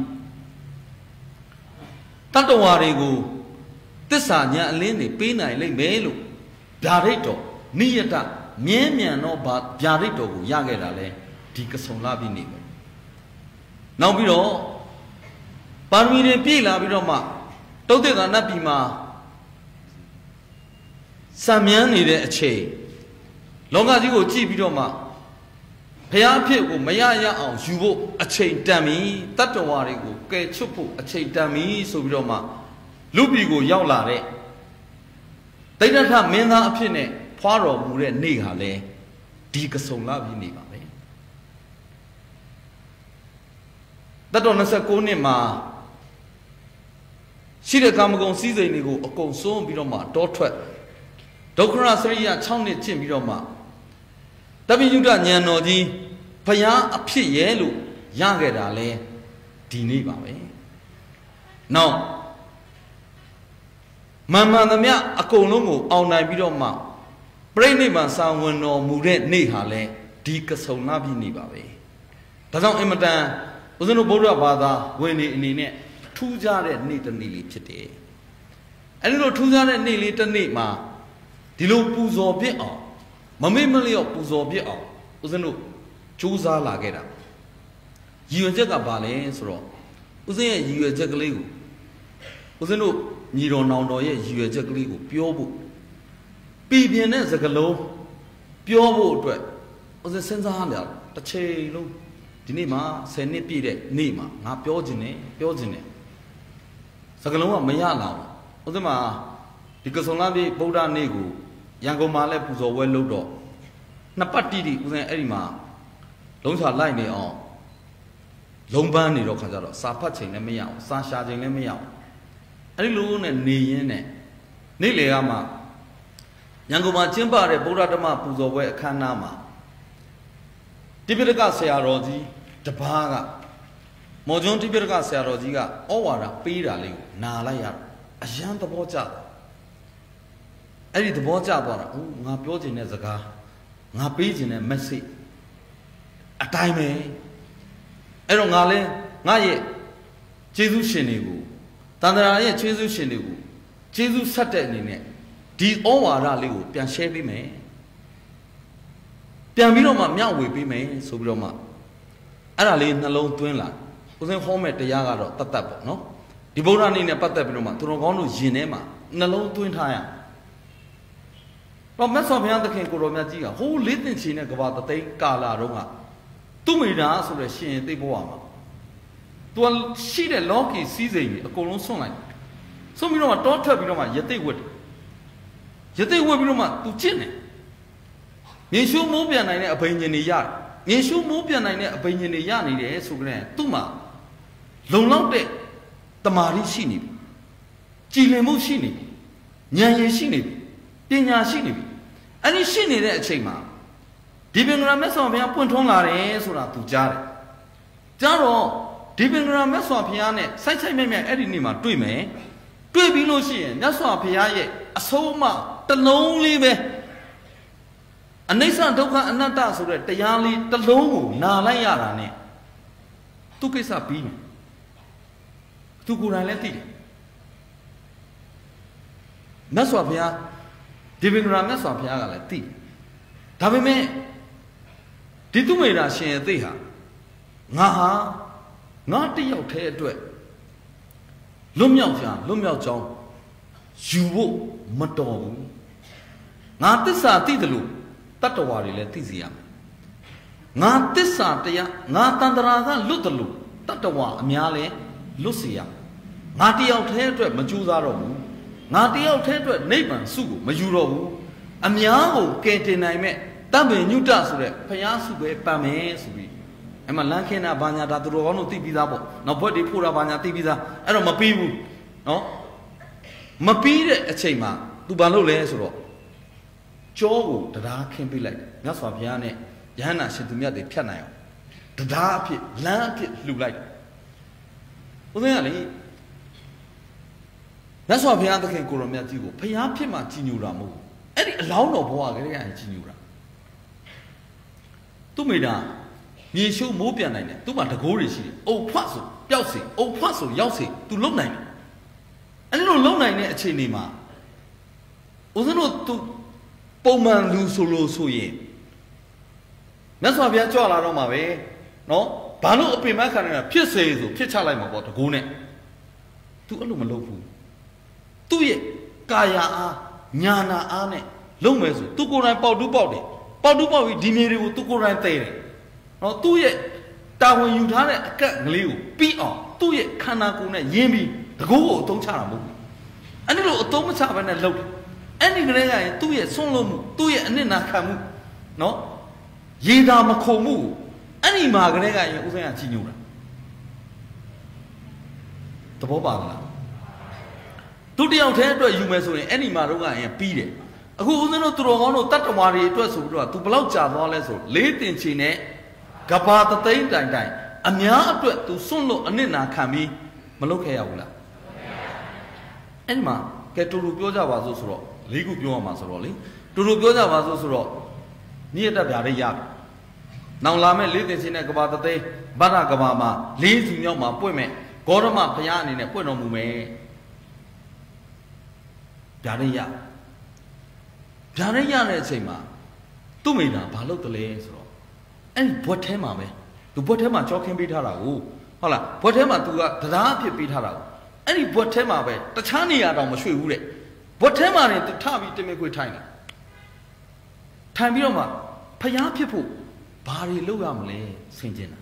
တတ္တဝါတွေကိုသစ္စာဉာဏ်အလင်းတွေပေးနိုင်လိမ့်မယ်လို့ဗျာဒိတ်တော်နိယတမြဲမြံသောဗျာဒိတ်တော်ကိုရခဲ့တာလဲဒီကဆုံလာပြီးနေပဲနောက်ပြီးတော့ပါရမီတွေပြည့်လာပြီးတော့မှတုတ်တဲ့သာနတ်ပြည်မှာစံမြန်းနေတဲ့အချိန်လောကကြီးကိုကြည့်ပြီးတော့မှဘုရားအဖြစ်ကိုမရအောင်ယူဖို့အချိန်တန်ပြီတတ္တဝါတွေကိုကယ်ချွတ်ဖို့အချိန်တန်ပြီဆိုပြီးတော့မှလူပြည်ကိုရောက်လာတဲ့တိဋ္ဌထမင်းသားအဖြစ်နဲ့ဖွာတော်မူတဲ့နေ့ဟာလဲဒီကဆုံလာပြီးနေပါပဲတတော်29နှစ်မှာရှိတဲ့ကာမဂုဏ်စည်းစိမ်တွေကိုအကုန်ဆုံးပြီးတော့မှတောထွက်ဒုက္ခရစရိယ6နှစ်ကျင့်ပြီးတော့မှတပိယုဒဉာဏ်တော်ကြီးဘုရားအဖြစ်ရဲ့လို့ရခဲ့တာလဲဒီနေ့ပါပဲနောက်မှန်သမျှအကုန်လုံးကိုအောင်နိုင်ပြီးတော့မှပြိဋိဘံစာဝင်တော်မူတဲ့နေ့ဟာလဲဒီကဆုံလာပြီးနေပါပဲဒါကြောင့်အင်မတန်ဦးဇင်းတို့ဗုဒ္ဓဘာသာဝင်နေအနေနဲ့ထူးခြားတဲ့နေ့တစ်နေ့လေးဖြစ်တယ်အဲဒီလိုထူးခြားတဲ့နေ့လေးတစ်နေ့မှာဒီလိုပူဇော်ပြစ်အောင်မမေ့မလျော့ပူဇော်ပြစ်အောင်ဦးဇင်းတို့ကြိုးစားလာခဲ့တာရည်ရွယ်ချက်ကဘာလဲဆိုတော့ဦးဇင်းရဲ့ရည်ရွယ်ချက်ကလေးကိုဦးဇင်းတို့ညီတော်နောင်တော်ရဲ့ရည်ရွယ်ချက်ကလေးကိုပြောဖို့ပြည်ပြင်းတဲ့စကားလုံးပြောဖို့အတွက်ဦးဇင်းစဉ်းစားရတစ်ချိန်လုံးဒီနေ့မှာ10နှစ်ပြည့်တဲ့နေ့မှာငါပြောခြင်းနဲ့စကားလုံးကမရလာဘူးဦးဇင်းမှာဒီကဆုံလပြည့်ဗုဒ္ဓနေ့ကိုရန်ကုန်မှာလည်းပူဇော်ပွဲလုပ်တော့နှစ်ပတ်တိတိဦးဇင်းအဲ့ဒီမှာလုံးချလိုက်နေအောင်လုံးပန်းနေတော့ခါကြတော့စာဖတ်ချိန်လည်းမရအောင်စာရှာချိန်လည်းမရအောင်အဲ့ဒီလိုနဲ့နေရင်းနဲ့နေ့လေကမှရန်ကုန်မှာကျင်းပတဲ့ဗုဒ္ဓဓမ္မပူဇော်ပွဲအခမ်းအနားမှာတိပိဋကဆရာတော်ကြီးတပါးကမော်ကျွန်းတိပိဋကဆရာတော်ကြီးကဩဝါဒပေးတာလေးကိုနာလိုက်ရတော့အယံသဘောကျတယ်အဲ့ဒီသဘောကျသွားတာငါပြောချင်တဲ့စကားငါပေးချင်တဲ့ message အတိုင်းပဲအဲ့တော့ငါလဲငါရဲ့ကျေးဇူးရှင်တွေကိုတန်ត្រာရဲ့ကျေးဇူးရှင်တွေကိုကျေးဇူးဆက်တဲ့အနေနဲ့ဒီဩဝါဒလေးကိုပြန် share ပေးမယ်ပြန်ပြီးတော့မှမျှဝေပေးမယ်ဆိုပြီးတော့မှအဲ့ဒါလေးနှလုံးသွင်းလာဦးဇင်းဟောမဲ့တရားကတော့တတ်ပေါ့နော်ဒီဗုဒ္ဓနေ့နဲ့ပတ်သက်ပြီးတော့မှသူတော်ကောင်းတို့ယင်ထဲမှာနှလုံးသွင်းထားရတော့မြတ်စွာဘုရားသခင်ကိုရောမြတ်ကြီးကဟိုးလေးတင်ချီနဲ့ကဘာတသိန်းကာလာတော့ကသူ့မိသားဆိုတဲ့ရှင်သိဘဝမှာသူကရှိတဲ့လောကီစည်းစိမ်ကြီးအကုန်လုံးဆွန့်လိုက်ဆွန့်ပြီးတော့မှတောထွက်ပြီးတော့မှယသိဝတ်ပြီးတော့မှသူကျင့်တယ်မြေရှုမိုးပြန်နိုင်တဲ့အဘိညာဉ်တွေရတယ်မြေရှုမိုးပြန်နိုင်တဲ့အဘိညာဉ်တွေရနေတယ်ဆိုကြတဲ့သူ့မှာလုံလောက်တဲ့တမာရီရှိနေပြီကြည်လင်မှုရှိနေပြီဉာဏ်ရည်ရှိနေပြီပညာရှိနေပြီအဲ့ဒီရှိနေတဲ့အချိန်မှာဒီပင်ကရာမြတ်စွာဘုရားပွင့်ထွန်းလာတယ်ဆိုတာသူကြားတယ်ကြားတော့ဒီပင်ကရာမြတ်စွာဘုရားနဲ့စိုက်စိုက်မြဲမြဲအဲ့ဒီနေ့မှာတွေ့မယ်တွေ့ပြီးလို့ရှိရင်မြတ်စွာဘုရားရဲ့အဆုံးအမတစ်လုံးလေးပဲအနိစ္စဒုက္ခအနတ္တဆိုတဲ့တရားလေးတစ်လုံးကိုနာလိုက်ရတာနဲ့သူကိစ္စပြီးမယ်သူကိုယ်တိုင်လည်းသိတယ်မြတ်စွာဘုရားဒီပင်ကရာမြတ်စွာဘုရားကလည်းသိတယ်ဒါပေမဲ့ဒီသူမိတာရှင်ရဲ့သိဟာငါတယောက်တည်းအတွက်လွတ်မြောက်ကြောင်းယူဖို့မတော်ဘူးငါသစ္စာသိတယ်လို့တတ္တဝါတွေလည်းသိစီရမယ်ငါသစ္စာတရားငါတန်တရာကလွတ်တယ်လို့တတ္တဝါအများလည်းလွတ်စီရငါတယောက်တည်းအတွက်မကြိုးစားတော့ဘူးငါတယောက်တည်းအတွက်နိဗ္ဗာန်စုကိုမယူတော့ဘူးအများကိုကယ်တင်နိုင်မဲ့တပ္ပညုတဆိုတဲ့ဘုရားစုပဲပန်မယ်ဆိုပြီးအဲ့မှာလမ်းခင်းတာဘာညာဒါသူတော်ကောင်းတို့သိပြီးသားပေါ့နောက်ဘွက်တွေဖို့တာဘာညာသိပြီးသားအဲ့တော့မပြီးဘူးနော်မပြီးတဲ့အချိန်မှာ तू ဘာလုပ်လဲဆိုတော့ကြောကိုတရားခင်းပေးလိုက်မြတ်စွာဘုရားနဲ့ယဟန္တာရှင်သူမြတ်တွေဖြတ်နိုင်အောင်တရားအဖြစ်လမ်းအဖြစ်လှူလိုက်ဦးဇင်းကလေမြတ်စွာဘုရားသခင်ကိုရောမြတ်ကြီးကိုဘုရားဖြစ်မှကြီးညိုတာမဟုတ်ဘူးအဲ့ဒီအလောင်းတော်ဘဝကလေးကကြီးညိုတာသူ့မိတာမြေရှုမိုးပြန်နိုင်တယ်သူ့မှာတကိုးတွေရှိတယ်အုပ်ဖွတ်ဆိုပျောက်စေအုပ်ဖွတ်ဆိုရောက်စေသူလုံနိုင်တယ်အဲ့လိုလုံနိုင်တဲ့အခြေအနေမှာဦးဇင်းတို့သူပုံမှန်လူဆိုလို့ဆိုရင်မြတ်စွာဘုရားကြွလာတော့မှာပဲနော်ဘာလို့အပင်မခံနေတာဖြစ်စေဆိုဖြစ်ချလိုက်မှာပေါ့တကိုးနဲ့သူအဲ့လိုမလုပ်ဘူးသူ့ရဲ့ကာယအားညာနာအားနဲ့လုံမယ်ဆိုသူကိုယ်တိုင်ပေါက်တူးပေါက်တယ်ပေါက်တူးပေါက်ပြီးဒီမြေတွေကိုသူကိုယ်တိုင်သိတယ်နော်သူ့ရဲ့တာဝန်ယူထားတဲ့အကန့်ကလေးကိုပြီးအောင်သူ့ရဲ့ခန္ဓာကိုယ်နဲ့ယဉ်ပြီးတကိုးကိုအသုံးချတာမဟုတ်ဘူးအဲ့ဒီလိုအသုံးမချဘဲနဲ့လုပ်တယ်အဲ့ဒီကလေးကရင်သူ့ရဲ့ဆွန့်လွတ်မှုသူ့ရဲ့အနစ်နာခံမှုနော်ရေတာမခုံမှုအဲ့ဒီမှာကလေးကရင်ဥစဉ်ကကြီးညိုတာသဘောပါလားသူတယောက်တည်းအတွက်ယူမယ်ဆိုရင်အဲ့ဒီမှာတော့ကရင်ပြီးတယ်အခုဦးဇင်းတို့သူတော်ကောင်းတို့တတ္တဝါတွေအတွက်ဆိုပြီးတော့ तू ဘလောက်ကြာသွားလဲဆိုလေးတင်ချီနဲ့ကဘာတသိန်းတိုင်အများအတွက် तू စွန့်လို့အနစ်နာခံပြီးမလုပ်ခဲ့ရဘူးလားအဲ့ဒီမှာကဲတူတူပြောကြပါစို့ဆိုတော့၄ခုပြောရမှာဆိုတော့လေတူတူပြောကြပါစို့ဆိုတော့ညစ်တက်ပြားလေးရပြီနောင်လာမဲ့လေးတင်ချီနဲ့ကဘာတသိန်းဗဒ္ဒကဘာမှာ၄စုမြောက်မှာပွင့်မဲ့ဂေါရမဘုရားအနေနဲ့ပွင့်တော်မူမယ်ဗျာဒိယဗျာဒိယတဲ့အချိန်မှာသူ့မိတာဘာလုပ်တယ်လဲဆိုတော့အဲ့ဒီဘွက်ထဲမှာပဲသူဘွက်ထဲမှာကြောခင်းပေးထားတာကိုဟုတ်လားဘွက်ထဲမှာသူကတရားအဖြစ်ပေးထားတာကိုအဲ့ဒီဘွက်ထဲမှာပဲတခြားနေရာတော့မရွှေ့ဘူးတဲ့ဘွက်ထဲမှာနေသူထပြီးတင်မေခွေထိုင်တယ်ထိုင်ပြီးတော့မှဖျားဖြစ်ဖို့ဘာတွေလုပ်ရမလဲဆင်ခြင်တာ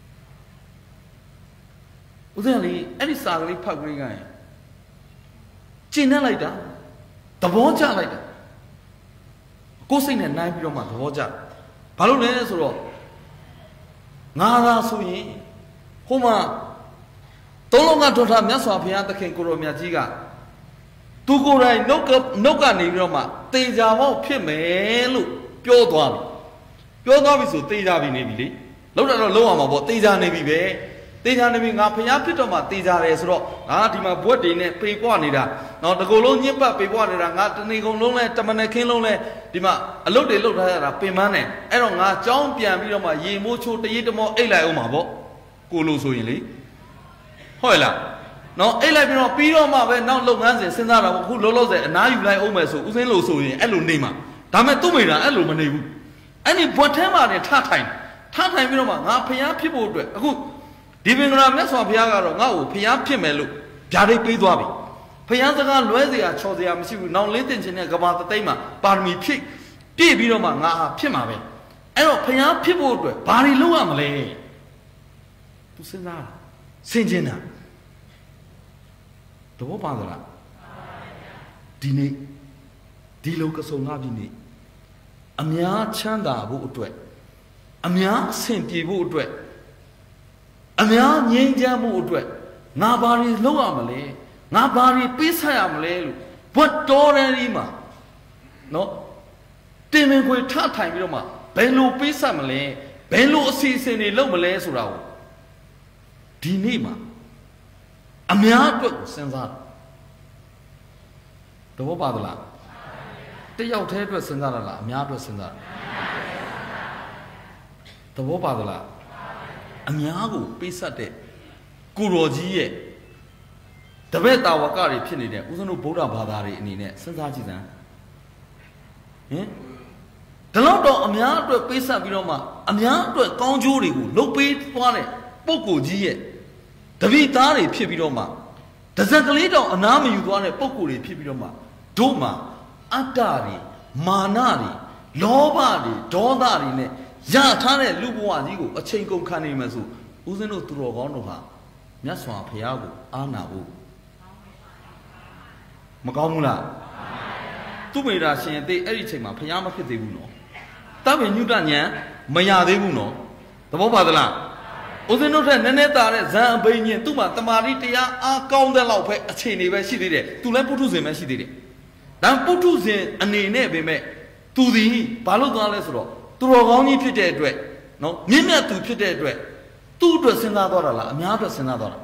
ဦးဇင်းလေးအဲ့ဒီစာကလေးဖတ်ကြည့်ရင်ကျင့်နဲ့လိုက်တာသဘောကျလိုက်တာကိုယ်စိတ်နဲ့နိုင်ပြီးတော့မှသဘောကျဘာလို့လဲဆိုတော့ငါသာဆိုရင်ဟိုမှာသုံးလုံးကထွတ်ထားမြတ်စွာဘုရားသခင်ကိုရောမြတ်ကြီးကသူကိုယ်တိုင်နှုတ်ကနေပြီးတော့မှတေချာပေါက်ဖြစ်မယ်လို့ပြောသွားပြီဆိုတေချာပြီနေပြီလေလောက်တော့လုံးအောင်မှာပေါ့တေချာနေပြီပဲတေချာနေပြီငါဘုရားဖြစ်တော့မှတေချာတယ်ဆိုတော့ငါဒီမှာဘွက်တွေနဲ့ပေပွားနေတာနော်တကူလုံးညစ်ပတ်ပေပွားနေတာငါတဏီကုံလုံးလဲတမနခင်းလုံးလဲဒီမှာအလုတ်တွေလုတ်ထားရတာပင်ပန်းတယ်အဲ့တော့ငါကြောင်းပြန်ပြီးတော့မှရေမိုးချိုးတရေတမောအိတ်လိုက်အောင်မှာပေါ့ကိုလိုဆိုရင်လေဟုတ်လားနော်အိတ်လိုက်ပြီးတော့မှပဲနောက်လုပ်ငန်းစဉ်စဉ်းစားတာပေါ့အခုလောလောဆယ်အနားယူလိုက်အောင်မယ်ဆိုဦးစင်းလို့ဆိုရင်အဲ့လိုနေမှာဒါမဲ့သူ့မိတာအဲ့လိုမနေဘူးအဲ့ဒီဘွက်ထဲမှာနေထထိုင်ပြီးတော့မှငါဖျားဖြစ်ဖို့အတွက်အခုဒီပင်ကရာမြတ်စွာဘုရားကတော့ငါ့ကိုဖျားဖြစ်မယ်လို့ဗျာဒိတ်ပေးသွားပြီဖျားစကားလွဲเสียချော်เสียမရှိဘူးနောင်လေးတင်ခြင်းနဲ့ကဘာတသိမ့်မှာပါရမီဖြည့်ပြည့်ပြီးတော့မှငါဟာဖြစ်မှာပဲအဲ့တော့ဖျားဖြစ်ဖို့အတွက်ဘာတွေလုပ်ရမလဲသူစဉ်းစားတာဆင်ခြင်တာသဘောပါသလားဒီနေ့ဒီလိုကစုံလာပြီနေ့အများချမ်းသာဖို့အတွက်အများအဆင်ပြေဖို့အတွက်အများငြိမ်းချမ်းမှုအတွက်ငါဘာတွေလုပ်ရမလဲငါဘာတွေပေးဆက်ရမလဲလို့ What Dorima? No? Timmy will tap time, Roma. Bello Pisamale, Bello season in Lomale Surao. Dinima. A mere sends out. The Wobadala. The out head was Sendala, Miat was Sendala. The Wobadala. A miago, Pisate, Kuroji. The red our car is pinning there, wasn't no Buddha Badari in it, Sendajizan. The Lord of Amiato Pesa Viroma, Amiato Conjuri, no paid for it, Poco G. The Vitari Pibiroma. The Zakalito, an army you want a Poco Pibiroma. Doma, Atari, Manari, Lobadi, Dodari, Yatane, Lubuazigo, a Chenko Kanimazu, Uzeno Turogonoha, Naswa Piago, Anabu. Magamula. Tu made us in the editing my Payama Kitibuno. Tabi Nutanya, Maya de Buno, the Bobadala. Uzeno Neneta, Zambanian, Tuma, Tamaritia, are called the Lope, a chain where she did it, to Leputuzim as she did it. Then Putuzin and Nene me to the Palodalesro, to Rogoni Pite, no, Nina to Pite, 2 to Senadora, Miata Senadora.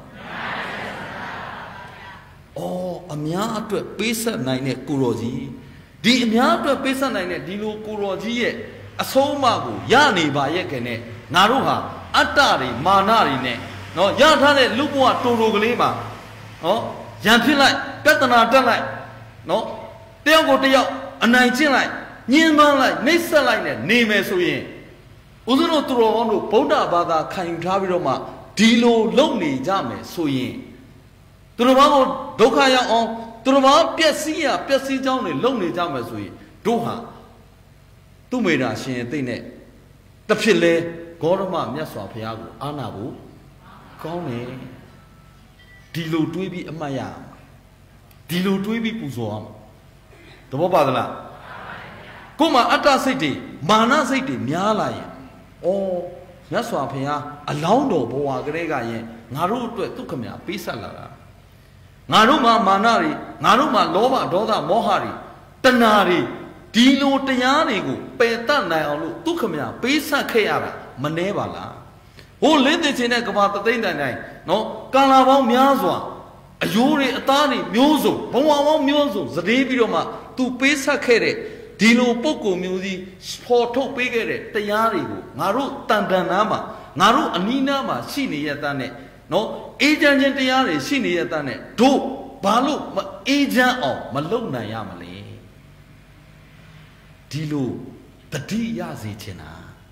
Oh, a Miata Pesa Nine Kuroji. The Miata Pesa Nine Dilo Kuroji, a Somago, Yani Bayekene, Naruha, Atari, Manari, no, Yatane, Lupua, Turuglima, no, Yampilai, Petana Dalai, no. They'll go to you a 19 line, Niman like, Nisa like, name as we. Uzuno to Rono, Poda Bada, Kain Taviroma, Dilo, Lonely Jame, Suyin. To the Vamo, Dokaya on, to the Vam, Piasia, Piasi Johnny, Lonely Jame, Sui, Doha. Two made us in Tine. The Pile, Gorma, Yaswa Piago, Anabu, Kone, Dilo Dweeby Amaya, Dilo Dweeby Puzoam. The Bobadala. Kuma Ata City, Mana City, Miala. Oh, Naswapia, a Laundo Boa Grega, Naru to Tukamia, Pisalara. Naruma Manari, Naruma Lova, Doda Mohari, Tanari, Dino Tayanigu, Petana, Tukamia, Pisa Kayara, Manevala. Who lived in Ekavata night? No, Kalava Miazwa. A Yuri Atani, Muzo, Boa Muzo, Zadibiroma, to Pesa Kere, Dino Poco Musi, Sporto Pigere, Tayarigo, Naru Tandanama, Naru Aninama, Sini Yatane, no, Agent Yari, Sini Yatane, Do, Balu, Agent of Malona Yamale. Dilo, the D Yazichina.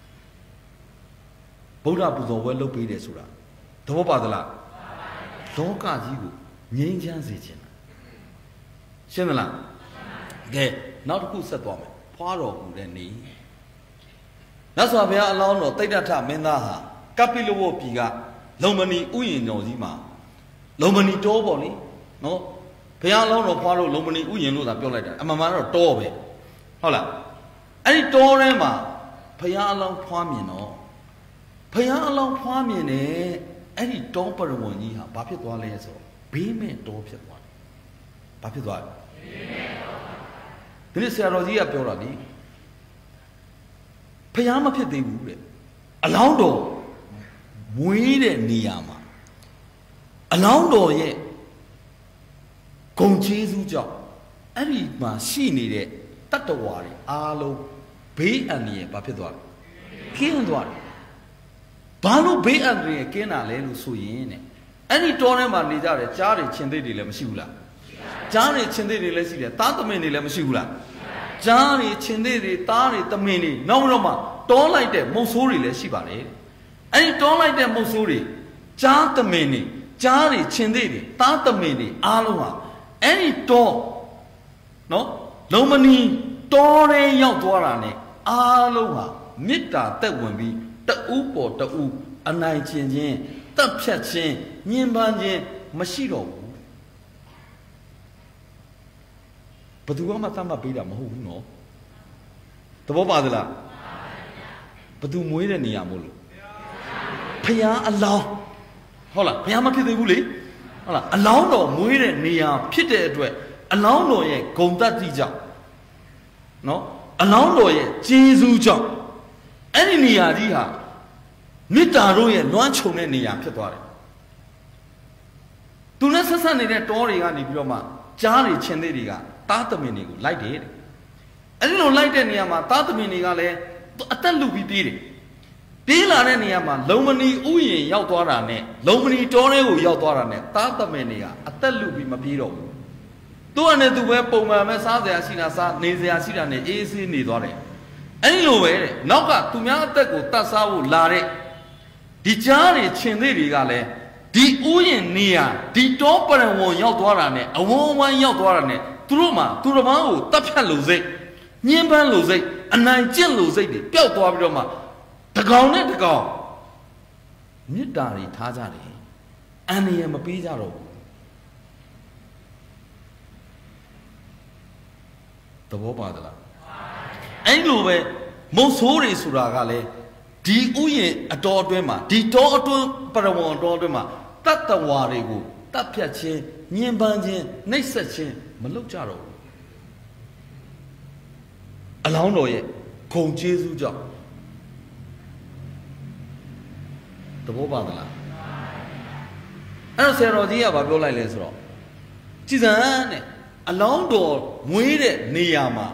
Boda Buzo, well located Sura. The Bobadala. Donka Zigu. Ninjan Zichin. Similar. Gay, not who said woman. Paro than me. That's why we are alone or take that time, Menaha. Capillo Piga, Lomani Uyin no Zima. Lomani Toboni, no? Piano or Paro, Lomani Uyin no that like that. I'm a man of Tobe. Hola. Any Torema, Piano Pamino. Piano Pamine, any Topper one year, Papi Toileso. Payment to one. Papidua. This is a Rosia Puradi. Payama Pidi. Alaundo. Muide Niyama. Alaundo ye. Conchesu job. Any machine it. Tatawari. Alo. Bay and ye Papidua. Kindwari. Balu Bay and Re Kena Lelu Suyin. Any tournament is a charity Chindi Lemsula. Johnny Chindi Lesia, Tatamini Lemsula. Johnny Chindi, Tari Tamini, no Roma, don't like them, Mosuri Lesibare. Any don't like them, Mosuri. Chantamini, Johnny Chindi, Tatamini, Aloha. Any to no? Lomani, Tore Yautuarane, Aloha, Mita, that would be the Upo, the U, a night changing. Tap chatting, Nimbanji, Mashiro. But you want Matama Bida Mahu, no? The Bobadala. But do Muida Niamulu. Paya allow. Hola, Payamaki the Wuli. Hola, allow no Muida Nia, Pite, လောင်းတော်ရဲ့ဂုံတတ်တိကြောင့်နော်အလောင်းတော်ရဲ့ကျေးဇူးကြောင့်အဲ့ဒီနေရာကြီးဟာမေတ္တာတို့ရဲ့လွှမ်းခြုံတဲ့နေရာဖြစ်သွားတယ်သူနဲ့ဆက်ဆက်နေတဲ့တောတွေကနေပြီးတော့မှကြားတွေချင်းသေးတွေကတားသမင်တွေကိုလိုက်တယ်တဲ့အဲ့ဒီလိုလိုက်တဲ့နေရာမှာတားသမင်တွေကလည်းအသက်လူပြီးပြေးတယ်ပြေးလာတဲ့နေရာမှာလုံမနီဥယျာဉ်ရောက်သွားတာနဲ့လုံမနီတောထဲကိုရောက်သွားတာနဲ့တားသမင်တွေကအသက်လူပြီးမပြေးတော့ဘူးသူကနဲ့သူပဲပုံမှန်ပဲစားစရာရှိတာစားနေစရာရှိတာနဲ့အေးအေးနေသွားတယ်အဲ့ဒီလိုပဲတဲ့နောက်ကသူများအသက်ကိုတတ်စားဖို့လာတဲ့ဒီကြားတွေချင်းသေးတွေကလည်းဒီဥယျာဉ်နေရာဒီတောပရဝံရောက်သွားတာနဲ့အဝန်းဝန်းရောက်သွားတာနဲ့သူတို့မှသူတစ်ပါးကိုတတ်ဖြတ်လို့စိတ်ညှင်းပန်းလို့စိတ်အနိုင်ကျင့်လို့စိတ်တွေပျောက်သွားပြီးတော့မှတကောင်နဲ့တကောင်မေတ္တာတွေထားကြတယ်အန္တရာယ်မပေးကြတော့ဘူးသဘောပါသလားအဲ့လိုပဲမုတ်ဆိုးတွေဆိုတာကလည်းဒီဥယျာဉ်အတော်အတွင်းမှာဒီတောအတွင်းပရဝံအတော်အတွင်းမှာတတ္တဝါတွေကိုတတ်ဖြတ်ခြင်းညှဉ်းပန်းခြင်းနှိပ်စက်ခြင်းမလုပ်ကြတော့ဘူးအလောင်းတော်ရဲ့ဂုဏ်ကျေးဇူးကြောင့်သဘောပါသလားအဲ့တော့ဆရာတော်ကြီးကဘာပြောလိုက်လဲဆိုတော့ကြည်စံတဲ့အလောင်းတော်မွေးတဲ့နေရာမှာ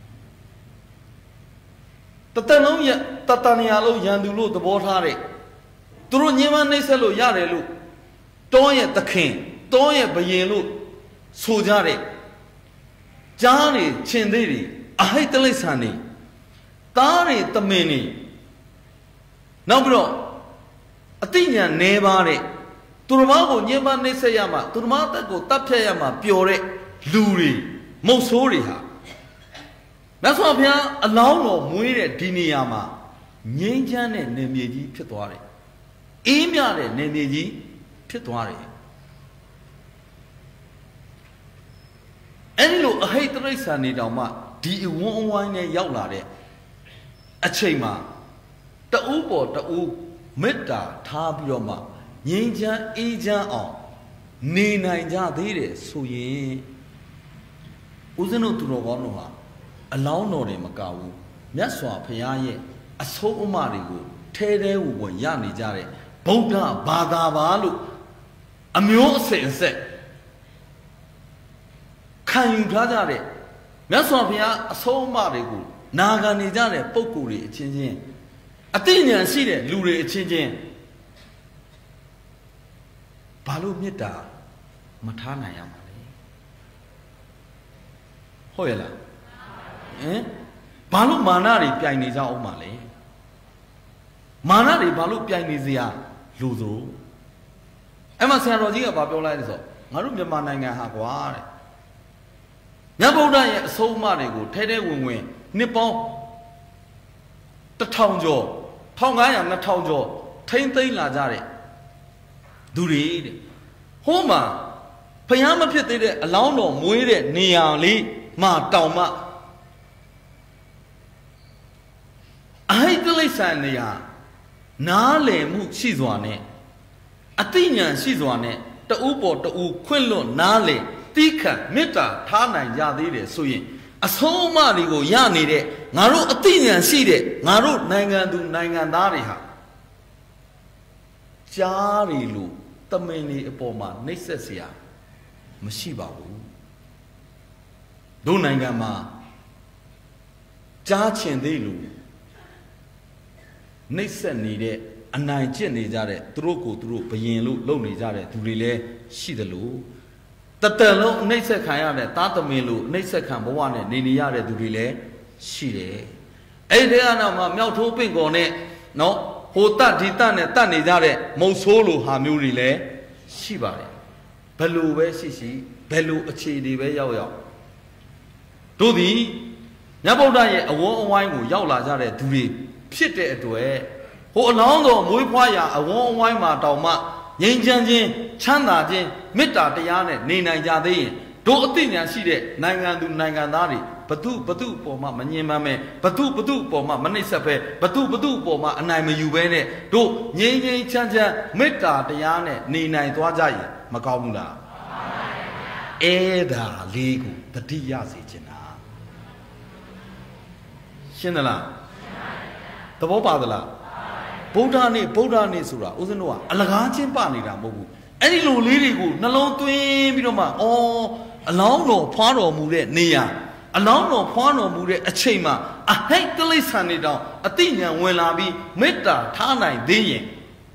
တတလုံးရတတနေရာလုံးရန်သူလို့သဘောထားတဲ့သူတို့ညှဉ်းပန်းနှိပ်စက်လို့ရတယ်လို့တောရဲ့သခင်တောရဲ့ဘယင်လို့ဆိုကြတဲ့ကြားတွေချင်းသေးတွေအဟိတ်တလိษံတွေသားတွေတမင်တွေနောက်ပြီးတော့အတိညာနေပါတဲ့သူတော်ဘာကိုညှဉ်းပန်းနှိပ်စက်ရမှသူတော်ဘာတက်ကိုတတ်ဖြတ်ရမှပျော်တဲ့လူတွေမုတ်ဆိုးတွေဟာမြတ်စွာဘုရားအလောင်းတော်မွေးတဲ့ဒီနေရာမှာငြိမ်းချမ်းတဲ့နေမြေကြီးဖြစ်သွားတယ်အေးမြတဲ့နေမြေကြီးဖြစ်သွားတယ်အဲ့ဒီလိုအဟိတ်တရိစ္ဆာန်နေတောင်မှဒီအဝန်းအဝိုင်းနဲ့ရောက်လာတဲ့အချိန်မှာတူးပေါ်တူးမေတ္တာထားပြီးတော့မှငြိမ်းချမ်းအေးချမ်းအောင်နေနိုင်ကြသေးတယ်ဆိုရင်ဦးဇင်းတို့သူတော်ကောင်းတို့ဟာအလောင်းတော်တွေမကဘူးမြတ်စွာဘုရားရဲ့အဆုံးအမတွေကိုထဲထဲဝင်ရနေကြတဲ့ဗုဒ္ဓဘာသာပါလို့အမျိုးအစဉ်အဆက်ခံယူထားကြတဲ့မြတ်စွာဘုရားအဆုံးအမတွေကိုနာခံနေကြတဲ့ပုဂ္ဂိုလ်တွေအချင်းချင်းအသိဉာဏ်ရှိတဲ့လူတွေအချင်းချင်းဘာလို့မေတ္တာမထားနိုင်ရမှာလဲဟုတ်ရဲ့လားဘာလို့မာနတွေပြိုင်နေကြအောင်မလဲမာနတွေဘာလို့ပြိုင်နေစရာလူသလိုအဲ့မှာဆရာတော်ကြီးကဘာပြောလိုက်လဲဆိုငါတို့မြန်မာနိုင်ငံဟာကွာတဲ့မြတ်ဗုဒ္ဓရဲ့အဆုံးအမတွေကိုထဲထဲဝင်ဝင်နှစ်ပေါင်း1000ကျော်1500 2000ကျော်ထိမ့်သိမ့်လာကြတဲ့သူတွေတဲ့ဟိုမှာဘုရားမဖြစ်သေးတဲ့အလောင်းတော်မွေးတဲ့နေရာလေးမှာတောင်မှအဟိတ်တလိษံနေရာနားလည်မှုရှိစွာနဲ့အသိဉာဏ်ရှိစွာနဲ့တူးပေါ်တူးခွင့်လွတ်နားလည်တိခတ်မေတ္တာထားနိုင်ကြသေးတယ်ဆိုရင်အဆုံးအမတွေကိုရနေတဲ့ငါတို့အသိဉာဏ်ရှိတဲ့ငါတို့နိုင်ငံသူနိုင်ငံသားတွေဟာကြားရီလို့တမင်တွေအပေါ်မှာနှိပ်စက်เสียမရှိပါဘူးတို့နိုင်ငံမှာကြားချင်သေးလို့နှိပ်စက်နေတဲ့အနိုင်ကျင့်နေကြတဲ့သူတို့ကိုသူတို့ဘယင်လို့လုပ်နေကြတဲ့သူတွေလည်းရှိတယ်လို့တတန်လုံးနှိပ်စက်ခံရတဲ့သားသမင်လို့နှိပ်စက်ခံဘဝနဲ့နေရတဲ့သူတွေလည်းရှိတယ်အဲ့ဒီအနောက်မှာမြောက်ထိုးပင့်ကော်နဲ့နော်ဟိုတတ်ဒီတတ်နဲ့တတ်နေကြတဲ့မုံဆိုးလိုဟာမျိုးတွေလည်းရှိပါတယ်ဘယ်လိုပဲရှိရှိဘယ်လိုအခြေအနေပဲရောက်ရောက်တို့သည်မြတ်ဗုဒ္ဓရဲ့အဝန်းအဝိုင်းကိုရောက်လာကြတဲ့သူတွေဖြစ်တဲ့အတွက်ဟိုအလောင်းတော်မွေးဖွားရာအဝန်းအဝိုင်းမှာတောင်မှငြိမ်းချမ်းခြင်းချမ်းသာခြင်းမေတ္တာတရားနဲ့နေနိုင်ကြသေးရင်တို့အသိဉာဏ်ရှိတဲ့နိုင်ငံသူနိုင်ငံသားတွေဘသူပေါ်မှာမငြင်းမမဲဘသူပေါ်မှာမနှိမ့်ဆက်ပဲဘသူပေါ်မှာအနိုင်မယူပဲနဲ့တို့ငြိမ်းချမ်းမေတ္တာတရားနဲ့နေနိုင်သွားကြရင်မကောင်းဘူးလား Eda Lego, the Diazicina. Shinala. The Bobadala. Bodani Sura, Uzanoa, Alagachin Panida Mobu. Any low lady good, Nalon twin Bidoma, oh, along no Pano Mure, Nia, along no Pano Mure, a chema, a hate the list handed down, a thing young when I be, Meta, Tana, Dayin.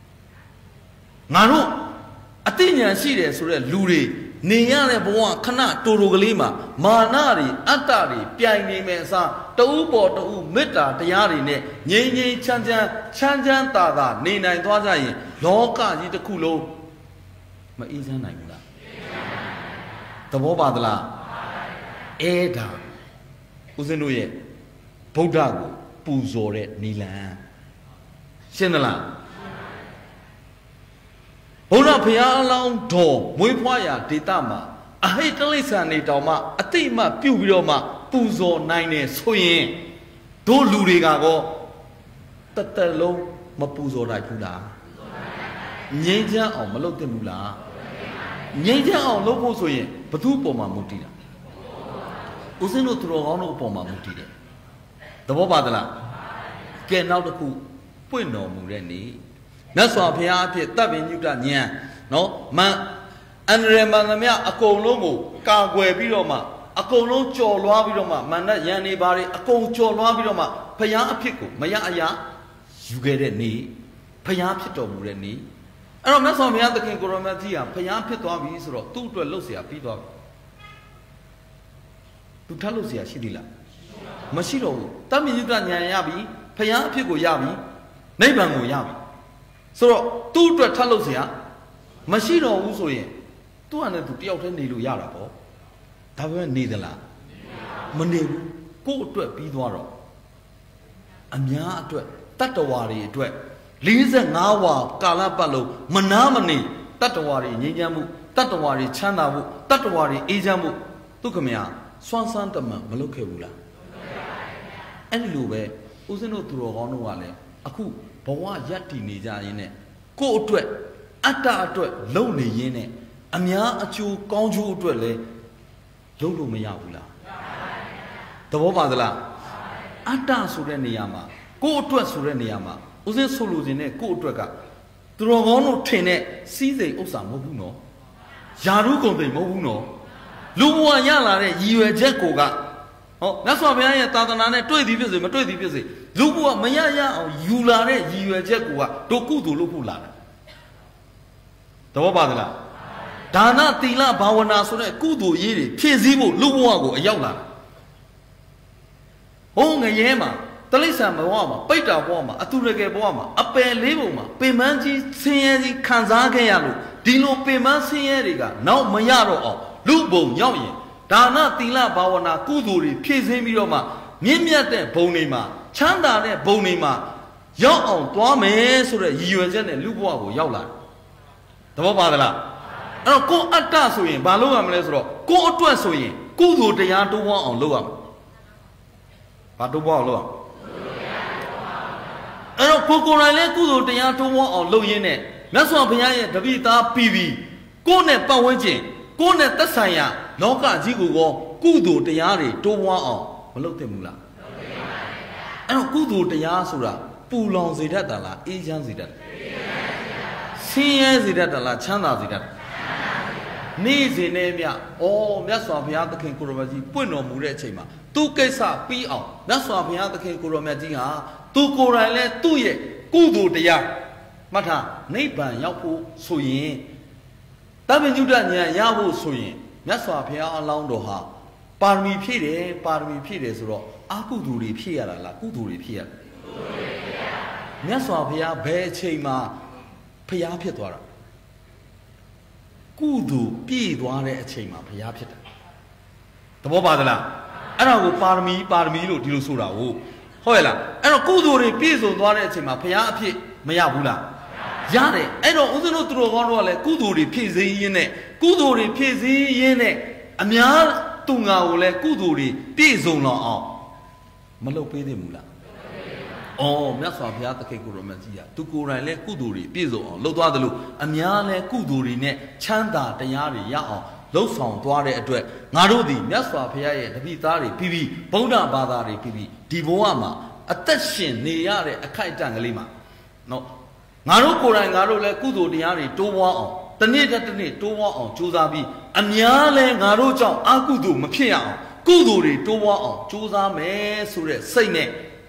Naru, a thing young see there, so that Luri. Niyane Boa, Kana, Turugalima, Manari, Atari, Piani Mesa, Taubo, Tau, Meta, Tayari, Ye, Chanjan Tada, Nina, Twazai, Loka, Yitakulo, Ma Isa Naimula. The Bobadla, Eda, Uzenuye, Podago, Puzore, Nila, Shenala. Bona Pia long door, Muipoya, Ditama, a hate listen, Nitama, a tema, Pubidoma, Puzo, Nine, Soyin, Do Lurigago, Tatalo, Mapuzo, Raipula, Nyeja or Malotemula, Nyeja or Lobo Soyin, Patupoma Mutida, Usino Trono Poma Mutida. The Bobadala, get out the coup, Pueno Mureni. That's why I pay Tabin Yutan, no, man, and Remanamia, a colomo, Cargue Bidoma, a colo cho Labidoma, Manda Yanibari, a colo cho Labidoma, Paya Pico, Maya, you get a knee, Paya Pito Mureni. And that's why we have the King Goromatia, Paya Pito Visro, two to Lucia, Pito to Talusia, Shidila. Mashiro, Tami Yutan Yabi, Paya Pico Yabi, Neighbor Yabi. So, two to Talosia, Machino Usoye, 200 to Tiotan Nilu Yarabo, Tava Nidala, Manu, go to a Pidwaro, Amia to Tatawari to it, Liza Nawa, Kalapalo, Manamani, Tatawari, Nijamu, Tatawari, Chanavu, Tatawari, Ijamu, Tukamia, Swan Santama, Malokebula. And Lube, Usino to Ronuale, Aku. Bawa Yati Nija in it. Go to it. Atta to it. Lonely in it. Amia achu conju to it. Lulu Mayabula. The Bobadala. Atta Sureniama. Go to a Sureniama. Uzen Solus in it. Go to a gap. Drogono Tene. See the Osa Mobuno. Yaruko de Mobuno. Lua Yala, you a Jacoga. Oh, that's why I am Tatanane, 20 visits, 20 visits. Lupua, Maya, or Yulare, you a Jacua, Doku to Lupula. The Wabadala. Dana Tila Bawana, so that Kudu Yiri, Kizibu, Lupuago, Yala. Onga Yema, Talisa Mawama, Peta Wama, Aturege Wama, Ape Leboma, Pemanji, Sieri, Kanzagayalu, Dino Pema Sieriga, now Mayaro, Lubo, Yawi. Dana Tila Bawana, Kuduri, Kizimioma, Nimiate Bonima, Chanda Bonima, Yaw, Tuame, so that you and Lubuago, Yaula. The Bobadala. And go at Tasuin, Baluam Lesro, go to Asuin, Kudu de Yantu on Luam. Patuba Luam. And Pokorale Kudu de Yantu on Luyene. That's why Pia, the Vita PV, go net Pawajin, go net Tasaya. Noka Zigo, Kudu de Yari, do one Malotemula. And Kudu de Yasura, Pulon Zidatala, Asian Zidat. Sian Zidatala, Chana Zidat. Nizi Nemia, oh, that's why we have the King Kuromaji, Puno Murechima, two Kesa, P. That's why we have the King Kuromajia, two Korale, 2 ye, Kudu de Ya. Mata, Nepa, Yapu, Suyin. Tabin Judan Yabu Suyin. That's why Pia along the ha. Parmi Pide, so Akuduri Pia, La Kuduri Pia. That's why Pia Bechema Pia Pietwara. Kudu Pidware Chema Pia Pieta. The Bobadala. And I will Parmi Dilusura. Hoela. And a Kuduri Piso Dware Chema Pia Pit Mayabula. Yare, and also to Ronole, Kuduri Pizzi in it, Kuduri Pizzi in it, Amia Tungaule, Kuduri, Pizona, Malope de Mula. Oh, that's why we have the Kekuromazia, Tukurale, Kuduri, Pizo, Lodalu, Amiale, Kuduri, Chanda, Tayari, Yao, လှုပ်ဆောင်သွားတဲ့အတွက်ငါတို့ဒီမြတ်စွာဘုရားရဲ့တပည့်သားတွေပြီးပြီးဗုဒ္ဓဘာသာတွေပြီးပြီးဒီဘဝမှာအသက်ရှင်နေရတဲ့အခိုက်အတန့်ကလေးမှာနော်ငါတို့ကိုယ်တိုင်ငါတို့လည်းကုသိုလ်တရားတွေတိုးပွားအောင်တနေ့တစ်နေ့တိုးပွားအောင်ကြိုးစားပြီးအများလဲငါတို့ကြောင့်အကုသိုလ်မဖြစ်ရအောင်ကုသိုလ်တွေတိုးပွားအောင်ကြိုးစားမယ်ဆိုတဲ့စိတ်နဲ့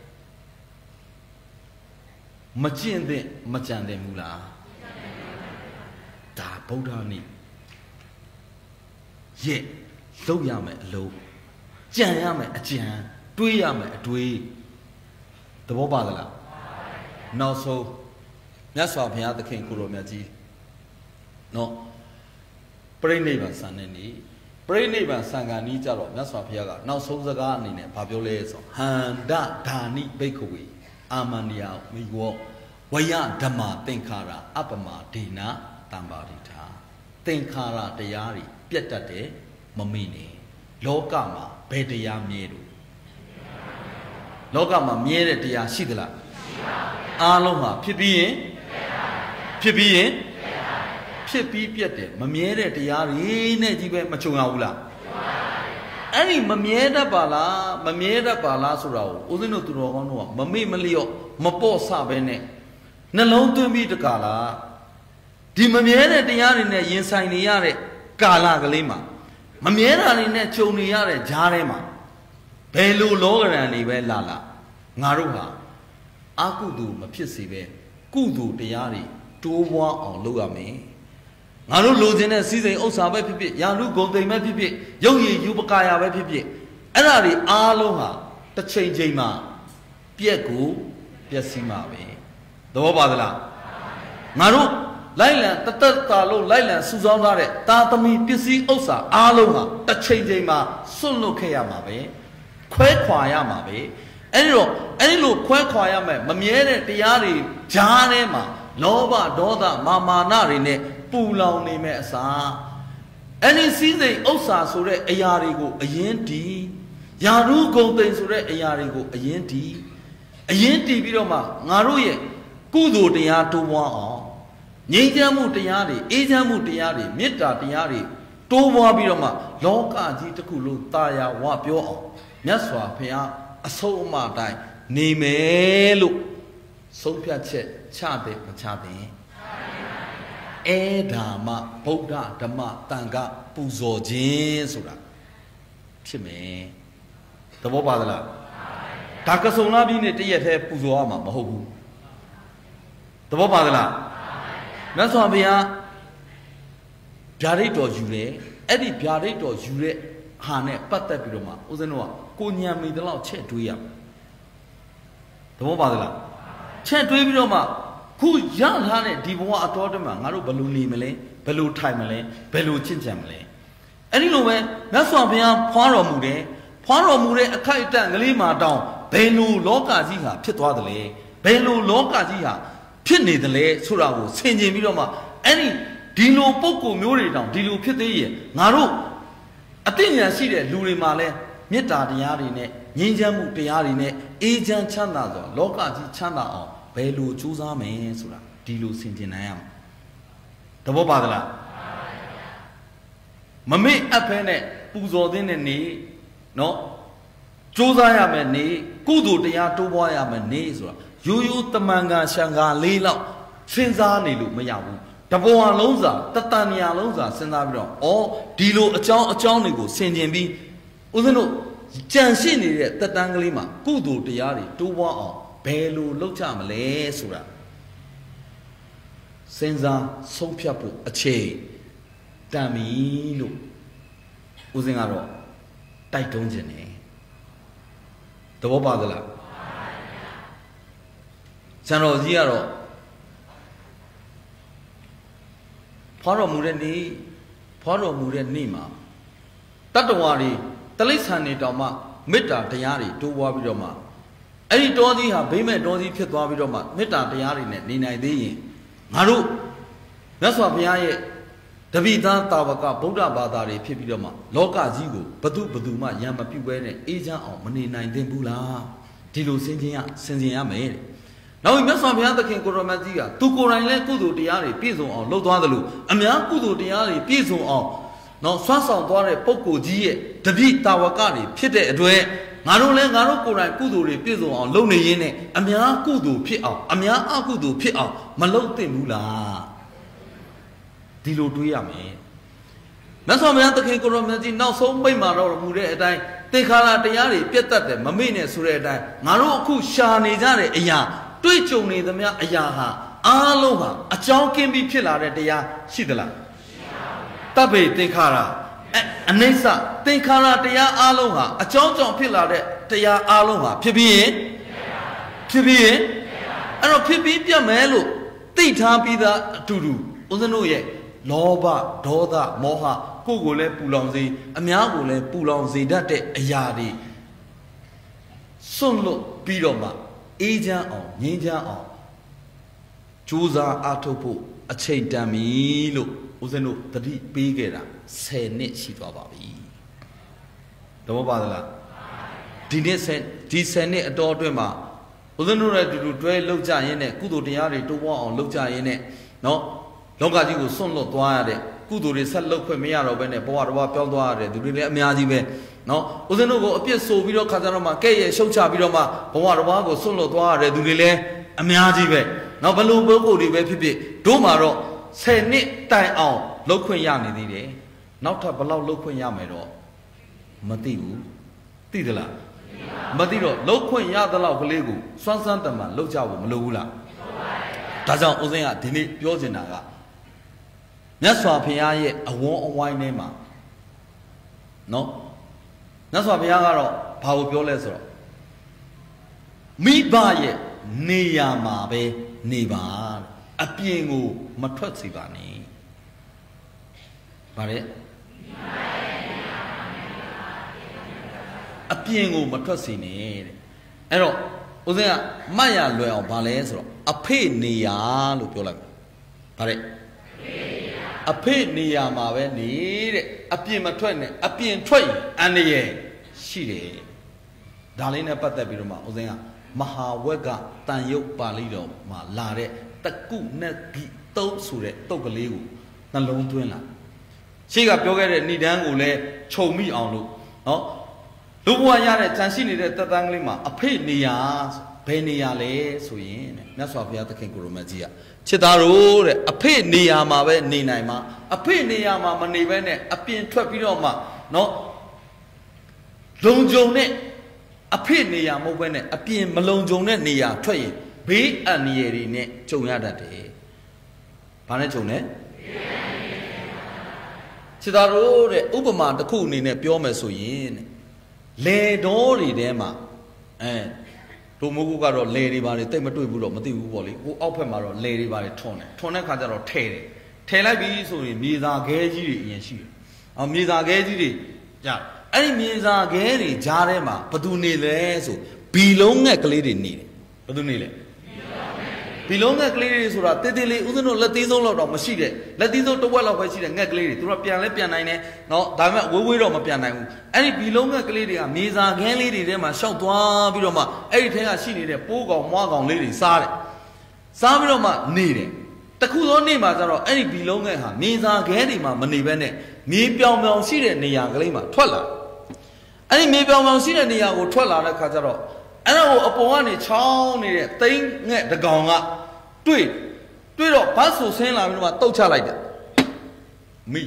မကျင့်သင့်မကြံသင့်ဘူးလားဒါဗုဒ္ဓနေ့ရဲ့လုပ်ရမယ်အလုပ်ကြံရမယ်အကြံတွေးရမယ်အတွေးသဘောပါသလားနောက်ဆုံးမြတ်စွာဘုရားသခင်ကိုရောမြတ်ကြီးနော်ပြိဋိဘံဆံတဲ့နေ့ပြိဋိဘံဆံကနီးကြတော့မြတ်စွာဘုရားကနောက်ဆုံးစကားအနေနဲ့ဗာပြောလဲဆိုဟန္တဓာနိဘိက္ခဝေအာမန္တယမိဝောဝယဓမ္မသင်္ခါရအပမဒေနတံပါရိထာသင်္ခါရတရားတွေပြတ်တတ်တယ်မမေ့နဲ့လောကမှာဘယ်တရားမြဲလို့လောကမှာမြဲတဲ့တရားရှိသလားရှိပါဘူးအားလုံးဟာဖြစ်ပြီးရင်ဖြစ်ပြီးရင်ဖြစ်ပြီးပြတ်တယ်မမြဲတဲ့တရားတွေနဲ့ကြီးပဲမချုံရဘူးလားအဲ့ဒီမမြဲတတ်ပါလားမမြဲတတ်ပါလားဆိုတာကိုဦးဇင်းတို့သူတော်ကောင်းတို့ကမမေ့မလျော့မပေါ့ဆပဲနဲ့နှလုံးသွင်းပြီးတကားလားဒီမမြဲတဲ့တရားတွေနဲ့ရင်ဆိုင်နေရတဲ့ကာလကလေးမှာမမြဲတာတွေနဲ့ခြုံနေရတဲ့ဂျားထဲမှာဘယ်လိုလောကရန်တွေပဲလာလာငါတို့ဟာအကုသိုလ်မဖြစ်စေပဲကုသိုလ်တရားတွေတိုးပွားအောင်လုပ်ရမယ်ငါတို့လိုချင်တဲ့စီးစိမ်ဥစ္စာပဲဖြစ်ဖြစ်ယာနုဂုံတိမ်ပဲဖြစ်ဖြစ်ရုပ်ရည်ယူပကာယပဲဖြစ်ဖြစ်အဲ့ဒါတွေအားလုံးဟာတစ်ချိန်ချိန်မှာပြက်ကိုပျက်စီးမှာပဲသဘောပါသလားငါတို့လိုက်လံတသက်တာလို့လိုက်လံစုဆောင်းထားတဲ့တာသမီပစ္စည်းဥစ္စာအားလုံးဟာတစ်ချိန်ချိန်မှာစွန့်လွတ်ခဲ့ရမှာပဲခွဲခွာရမှာပဲအဲ့ဒီလိုခွဲခွာရမယ်မမြဲတဲ့တရားတွေဂျားထဲမှာလောဘဒေါသမာနတွေနဲ့ပူလောင်နေမဲ့အစားအဲ့ဒီစည်းစိမ်ဥစ္စာဆိုတဲ့အရာတွေကိုအရင်တီးယာရုဂုံသိမ်ဆိုတဲ့အရာတွေကိုအရင်တီးပြီးတော့မှငါတို့ရဲ့ကုသိုလ်တရားတိုးပွားအောင်ငြိမ်းချမ်းမှုတရားတွေအေးချမ်းမှုတရားတွေမေတ္တာတရားတွေတိုးပွားပြီးတော့မှလောကကြီးတစ်ခုလုံးတာယာဝပြောအောင်မြတ်စွာဘုရားအဆုံးအမတိုင်းနေမယ်လို့ဆုံးဖြတ်ချက်ချတယ်မချတယ်အဲဒါမှဗုဒ္ဓဓမ္မတန်ခါပူဇော်ခြင်းဆိုတာဖြစ်မယ်သဘောပါသလားဒါကစုံလာပြီးနဲ့တရက်တည်းပူဇော်ရမှာမဟုတ်ဘူးသဘောပါသလားမြတ်စွာဘုရားဗျာဒိတ်တော်ယူတယ်အဲ့ဒီဗျာဒိတ်တော်ယူတဲ့ဟာနဲ့ပတ်သက်ပြီးတော့မှဦးဇင်းတို့ကကိုညံမိတဲ့လောက်ချက်တွေးရသဘောပါသလားချက်တွေးပြီးတော့မှခုရထားတဲ့ဒီဘဝအတော်တည်းမှာငါတို့ဘယ်လိုနေမလဲဘယ်လိုထိုင်မလဲဘယ်လိုချင့်ကြံမလဲအဲ့ဒီလိုပဲမြတ်စွာဘုရားဖွားတော်မူတဲ့အခိုက်အတန့်ကလေးမှာတောင်းဘယ်လိုလောကကြီးဟာဖြစ်သွားသလဲဘယ်လိုလောကကြီးဟာဖြစ်နေတယ်လေဆိုတာကိုဆင်ခြင်ပြီးတော့မှအဲ့ဒီလိုပုံကိုမျိုးတွေတောင်ဒီလိုဖြစ်သေးရဲ့ငါတို့အသိဉာဏ်ရှိတဲ့လူတွေမှာလဲမေတ္တာတရားတွေနဲ့ငြိမ်းချမ်းမှုတရားတွေနဲ့အေးချမ်းချမ်းသာစွာလောကကြီးချမ်းသာအောင်ဘယ်လိုကြိုးစားမယ်ဆိုတာဒီလိုဆင်ခြင်နိုင်ရမှာသဘောပါသလားမမေ့အပ်ဖဲနဲ့ပူဇော်တဲ့နေနော်ကြိုးစားရမယ်နေကုသိုလ်တရားတိုးပွားရမယ်နေဆိုတာရိုးရိုးတမန်ကရှံကလေးလောက်စဉ်းစားနေလို့မရဘူးတဘဝလုံးစာတတန်မြာလုံးစာစဉ်းစားပြီးတော့ဒီလိုအကြောင်းတွေကိုဆင်ခြင်ပြီးဦးဇင်းတို့ကြံရှိနေတဲ့တတန်ကလေးမှာကုသိုလ်တရားတွေတိုးပွားအောင်ဘယ်လိုလုပ်ကြမလဲဆိုတာစဉ်းစားဆုံးဖြတ်ဖို့အချိန်တန်ပြီလို့ဦးဇင်းကတော့တိုက်တွန်းခြင်းနဲ့သဘောပါသလားဆံတော်ကြီးကတော့ဖွားတော်မူတဲ့နေ့မှာတတ္တဝါတွေတိရစ္ဆာန်တွေတောင်မှမေတ္တာတရားတွေတိုးပွားပြီးတော့မှအဲ့ဒီတောကြီးဟာဗိမဲ့တောကြီးဖြစ်သွားပြီးတော့မှမေတ္တာတရားတွေနဲ့နေနိုင်သေးရင်ငါတို့မြတ်စွာဘုရားရဲ့တပိသားတာဝကဗုဒ္ဓဘာသာတွေဖြစ်ပြီးတော့မှလောကကြီးကိုဘသူမှရံမပြုတ်ပဲနဲ့အေးချမ်းအောင်မနေနိုင်သင့်ဘူးလားဒီလိုစဉ်းကျင်ရမယ်တဲ့နောက်မြတ်စွာဘုရားသခင်ကိုရောမကြီးကသူကိုယ်တိုင်လည်းကုသိုလ်တရားတွေပြည့်စုံအောင်လုပ်သွားသလိုအများကုသိုလ်တရားတွေပြည့်စုံအောင်နော်ဆွမ်းဆောင်သွားတဲ့ပုဂ္ဂိုလ်ကြီးရဲ့တပိတာဝကတွေဖြစ်တဲ့အတွက်ငါတို့လည်းငါတို့ကိုယ်တိုင်ကုသိုလ်တွေပြည့်စုံအောင်လုပ်နေရင်းနဲ့အများကုသိုလ်ဖြစ်အောင်အများအကုသိုလ်ဖြစ်အောင်မလုပ်သင့်ဘူးလားဒီလိုတွေးရမယ်မြတ်စွာဘုရားသခင်ကိုရောမြတ်ကြီးနောက်ဆုံးမိန့်မှာတော့မူတဲ့အတိုင်းသင်္ခါရတရားတွေပြတ်တတ်တယ်မမေ့နဲ့ဆိုတဲ့အတိုင်းငါတို့အခုရှာနေကြတဲ့အရာတွေ့ကြုံနေသမျှအရာဟာအားလုံးဟာအကြောင်းကင်းပြီးဖြစ်လာတဲ့တရားရှိသလားတပ်ပေသင်္ခါရအနိစ္စသင်္ခါရတရားအားလုံးဟာအကြောင်းကြောင့်ဖြစ်လာတဲ့တရားအားလုံးဟာဖြစ်ပြီးရင်အဲ့တော့ဖြစ်ပြီးပြတ်မယ်လို့သိထားပြီးသားအတူတူဦးဇင်းတို့ရဲ့လောဘဒေါသမောဟကိုယ်ကိုလည်းပူလောင်စေအများကိုလည်းပူလောင်စေတတ်တဲ့အရာတွေစွန့်လွတ်ပြီးတော့မှအေးချမ်းအောင်ငြိမ်းချမ်းအောင်ကြိုးစားအားထုတ်ဖို့အချိန်တန်ပြီလို့ဦးဇင်းတို့တတိပေးခဲ့တာ10နှစ်ရှိသွားပါပြီတဘောပါသလားဒီနေ့ဒီ10နှစ်အတော်အတွင်းမှာဦးဇင်းတို့လည်းတူတူတွဲလောက်ကြရင်းနဲ့ကုသိုလ်တရားတွေတိုးပွားအောင်လုပ်ကြရင်းနဲ့နော်လောကကြီးကိုစွန့်လွတ်သွားရတဲ့ကုသိုလ်တွေဆက်လုပ်ခွင့်မရတော့ဘဲနဲ့ဘဝတစ်ဘဝပြောင်းသွားရတဲ့သူတွေလည်းအများကြီးပဲနော်ဦးဇင်းတို့ကိုအပြစ်ဆိုပြီးတော့ခါကြတော့မှကဲ့ရဲ့ရှုတ်ချပြီးတော့မှဘဝတစ်ဘဝကိုစွန့်လွတ်သွားရတဲ့သူတွေလည်းအများကြီးပဲနော်ဘလို့ပုဂ္ဂိုလ်တွေပဲဖြစ်ဖြစ်တို့မှာတော့10နှစ်တိုင်အောင်လုပ်ခွင့်ရနေသေးတယ်နောက်ထပ်ဘယ်လောက်လုပ်ခွင့်ရမယ်တော့မသိဘူးသိသလားမသိတော့လုပ်ခွင့်ရသလောက်ကလေးကိုစွမ်းစမ်းတမန်လုပ်ကြဖို့မလိုဘူးလားဒါကြောင့်ဦးဇင်းကဒီနေ့ပြောချင်တာကမြတ်စွာဘုရားရဲ့အဝန်းအဝိုင်းထဲမှာနော်မြတ်စွာဘုရားကတော့ဘာကိုပြောလဲဆိုတော့မိဘရဲ့နေရာမှာပဲနေပါအပြင်ကိုမထွက်စေပါနဲ့ဗါတဲ့အပြင်ကိုမထွက်စေနဲ့တဲ့အဲ့တော့ဦးဇင်းကမှတ်ရလွယ်အောင်ဗာလဲဆိုတော့အဖေနေရာလို့ပြောလိုက်ဗါတဲ့အဖေနေရာမှာပဲနေတဲ့အပြင်မထွက်နဲ့အပြင်ထွက်ရင်အန္တရာယ်ရှိတယ်ဒါလေးနဲ့ပတ်သက်ပြီးတော့မှဦးဇင်းကမဟာဝက်ကတန်ရုပ်ပါဠိတော်မှာလာတဲ့တကုနဲ့ဂိတုံးဆိုတဲ့တုတ်ကလေးကိုနှလုံးသွင်းလာရှေ့ကပြောခဲ့တဲ့ဏိဒန်းကိုလည်းခြုံမိအောင်လို့နော်လူဘဝရတဲ့ဂျန်ရှိနေတဲ့တသန်းကလေးမှာအဖေနေရာဘယ်နေရာလဲဆိုရင်တဲ့မြတ်စွာဘုရားသခင်ကိုရမကြီးကချစ်သားတို့တဲ့အဖေနေရာမှာပဲနေနိုင်မှာအဖေနေရာမှာမနေဘဲနဲ့အပြင်ထွက်ပြီးတော့မှနော်လုံခြုံတဲ့အဖေနေရာမဟုတ်ဘဲနဲ့အပြင်မလုံခြုံတဲ့နေရာထွက်ရင်ဘေးအန္တရာယ်တွေနဲ့ကြုံရတတ်တယ်။ဘာနဲ့ကြုံလဲချစ်သားတို့တဲ့ဥပမာတစ်ခုအနေနဲ့ပြောမယ်ဆိုရင်လေတော်တွေထဲမှာတို့မိုးကူကတော့လေတွေပါတယ်တိတ်မတွေ့ဘူးတော့မသိဘူးပေါ့လေဟိုအောက်ဖက်မှာတော့လေတွေပါတယ်ထွန်းတယ်ထွန်းတဲ့ခါကျတော့ထဲတယ်ထဲလိုက်ပြီဆိုရင်မြေစာခဲကြီးတွေအရင်ရှိတယ်မြေစာခဲကြီးတွေကြအဲ့ဒီမြေစာခဲတွေကြားထဲမှာဘသူနေလဲဆိုဘီလုံးငှက်ကလေးတွေနေတယ်ဘသူနေလဲဘီလုံးငှက်ကလေးတွေဆိုတာတေးသေးလေးဦးဇင်းတို့လက်သီးဆုံးလောက်တော့မရှိတဲ့လက်သီးဆုံးတစ်ဝက်လောက်ပဲရှိတဲ့ငှက်ကလေးတွေသူတို့ပြန်လဲပြန်နိုင်တယ်နော်ဒါပေမဲ့ဝေးဝေးတော့မပြန်နိုင်ဘူးအဲ့ဒီဘီလုံးငှက်ကလေးတွေကမြေစာခဲလေးတွေထဲမှာရှောက်သွားပြီးတော့မှအဲ့ဒီထဲကရှိနေတဲ့ပိုးကောင်မွားကောင်လေးတွေစားတယ်စားပြီးတော့မှနေတယ်တခုသောနေ့မှာကျတော့အဲ့ဒီဘီလုံးငှက်ဟာမြေစာခဲတွေမှာမနေဘဲနဲ့မြေပြောင်ပြောင်ရှိတဲ့နေရာကလေးမှာထွက်လာအဲ့ဒီမြေပြောင်ပြောင်ရှိတဲ့နေရာကိုထွက်လာတဲ့ခါကျတော့အဲ့ဒါကိုအပေါ်ကနေချောင်းနေတဲ့သိန်းငှက်တကောင်ကတွေ့တော့ဘတ်ဆူဆင်းလာပြီးတော့တုတ်ချလိုက်တယ်မိ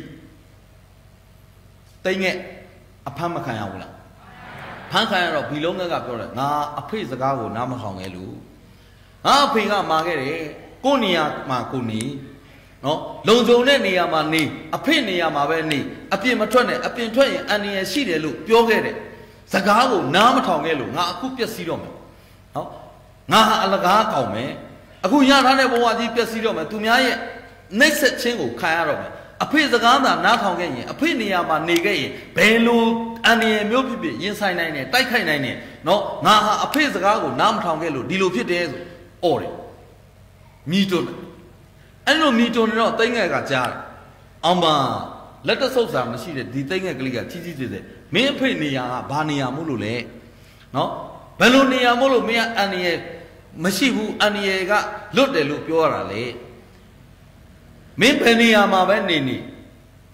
သိန်းငှက်အဖမ်းမခံရဘူးလားဖမ်းခံရတော့ဘီလုံးငှက်ကပြောတယ်ငါအဖေစကားကိုနားမထောင်ခဲ့လို့ငါအဖေကမာခဲ့တယ်ကိုနေရာမှာကိုနေနော်လုံခြုံတဲ့နေရာမှာနေအဖေနေရာမှာပဲနေအပြင်မထွက်နဲ့အပြင်ထွက်ရင်အန္တရာယ်ရှိတယ်လို့ပြောခဲ့တယ်စကားကိုနားမထောင်ခဲ့လို့ငါအခုပျက်စီးတော့မယ်နော်ငါဟာအလကားကောင်းမယ်အခုရထားတဲ့ဘဝကြီးပျက်စီးတော့မယ်သူများရဲ့နှိပ်စက်ခြင်းကိုခံရတော့မယ်အဖေစကားသာနားထောင်ခဲ့ရင်အဖေနေရာမှာနေခဲ့ရင်ဘယ်လိုအန္တရာယ်မျိုးဖြစ်ဖြစ်ရင်ဆိုင်နိုင်တယ်တိုက်ခိုက်နိုင်တယ်နော်ငါဟာအဖေစကားကိုနားမထောင်ခဲ့လို့ဒီလိုဖြစ်တယ်ဆိုအော်တယ်မြည်တွန်းအဲ့လိုမြည်တွန်းတော့သိငယ်ကကြားတယ်အောင်ပါလက်တဆုပ်စာမရှိတဲ့ဒီသိငယ်ကလေးကကြီးကြီးကျယ်ကျယ်မင်းအဖေနေရာကဘာနေရာမို့လို့လဲနော်ဘယ်လိုနေရာမို့လို့မင်းကအန္တရာယ်မရှိဘူးအန္တရာယ်ကလွတ်တယ်လို့ပြောရတာလေမင်းဘယ်နေရာမှာပဲနေ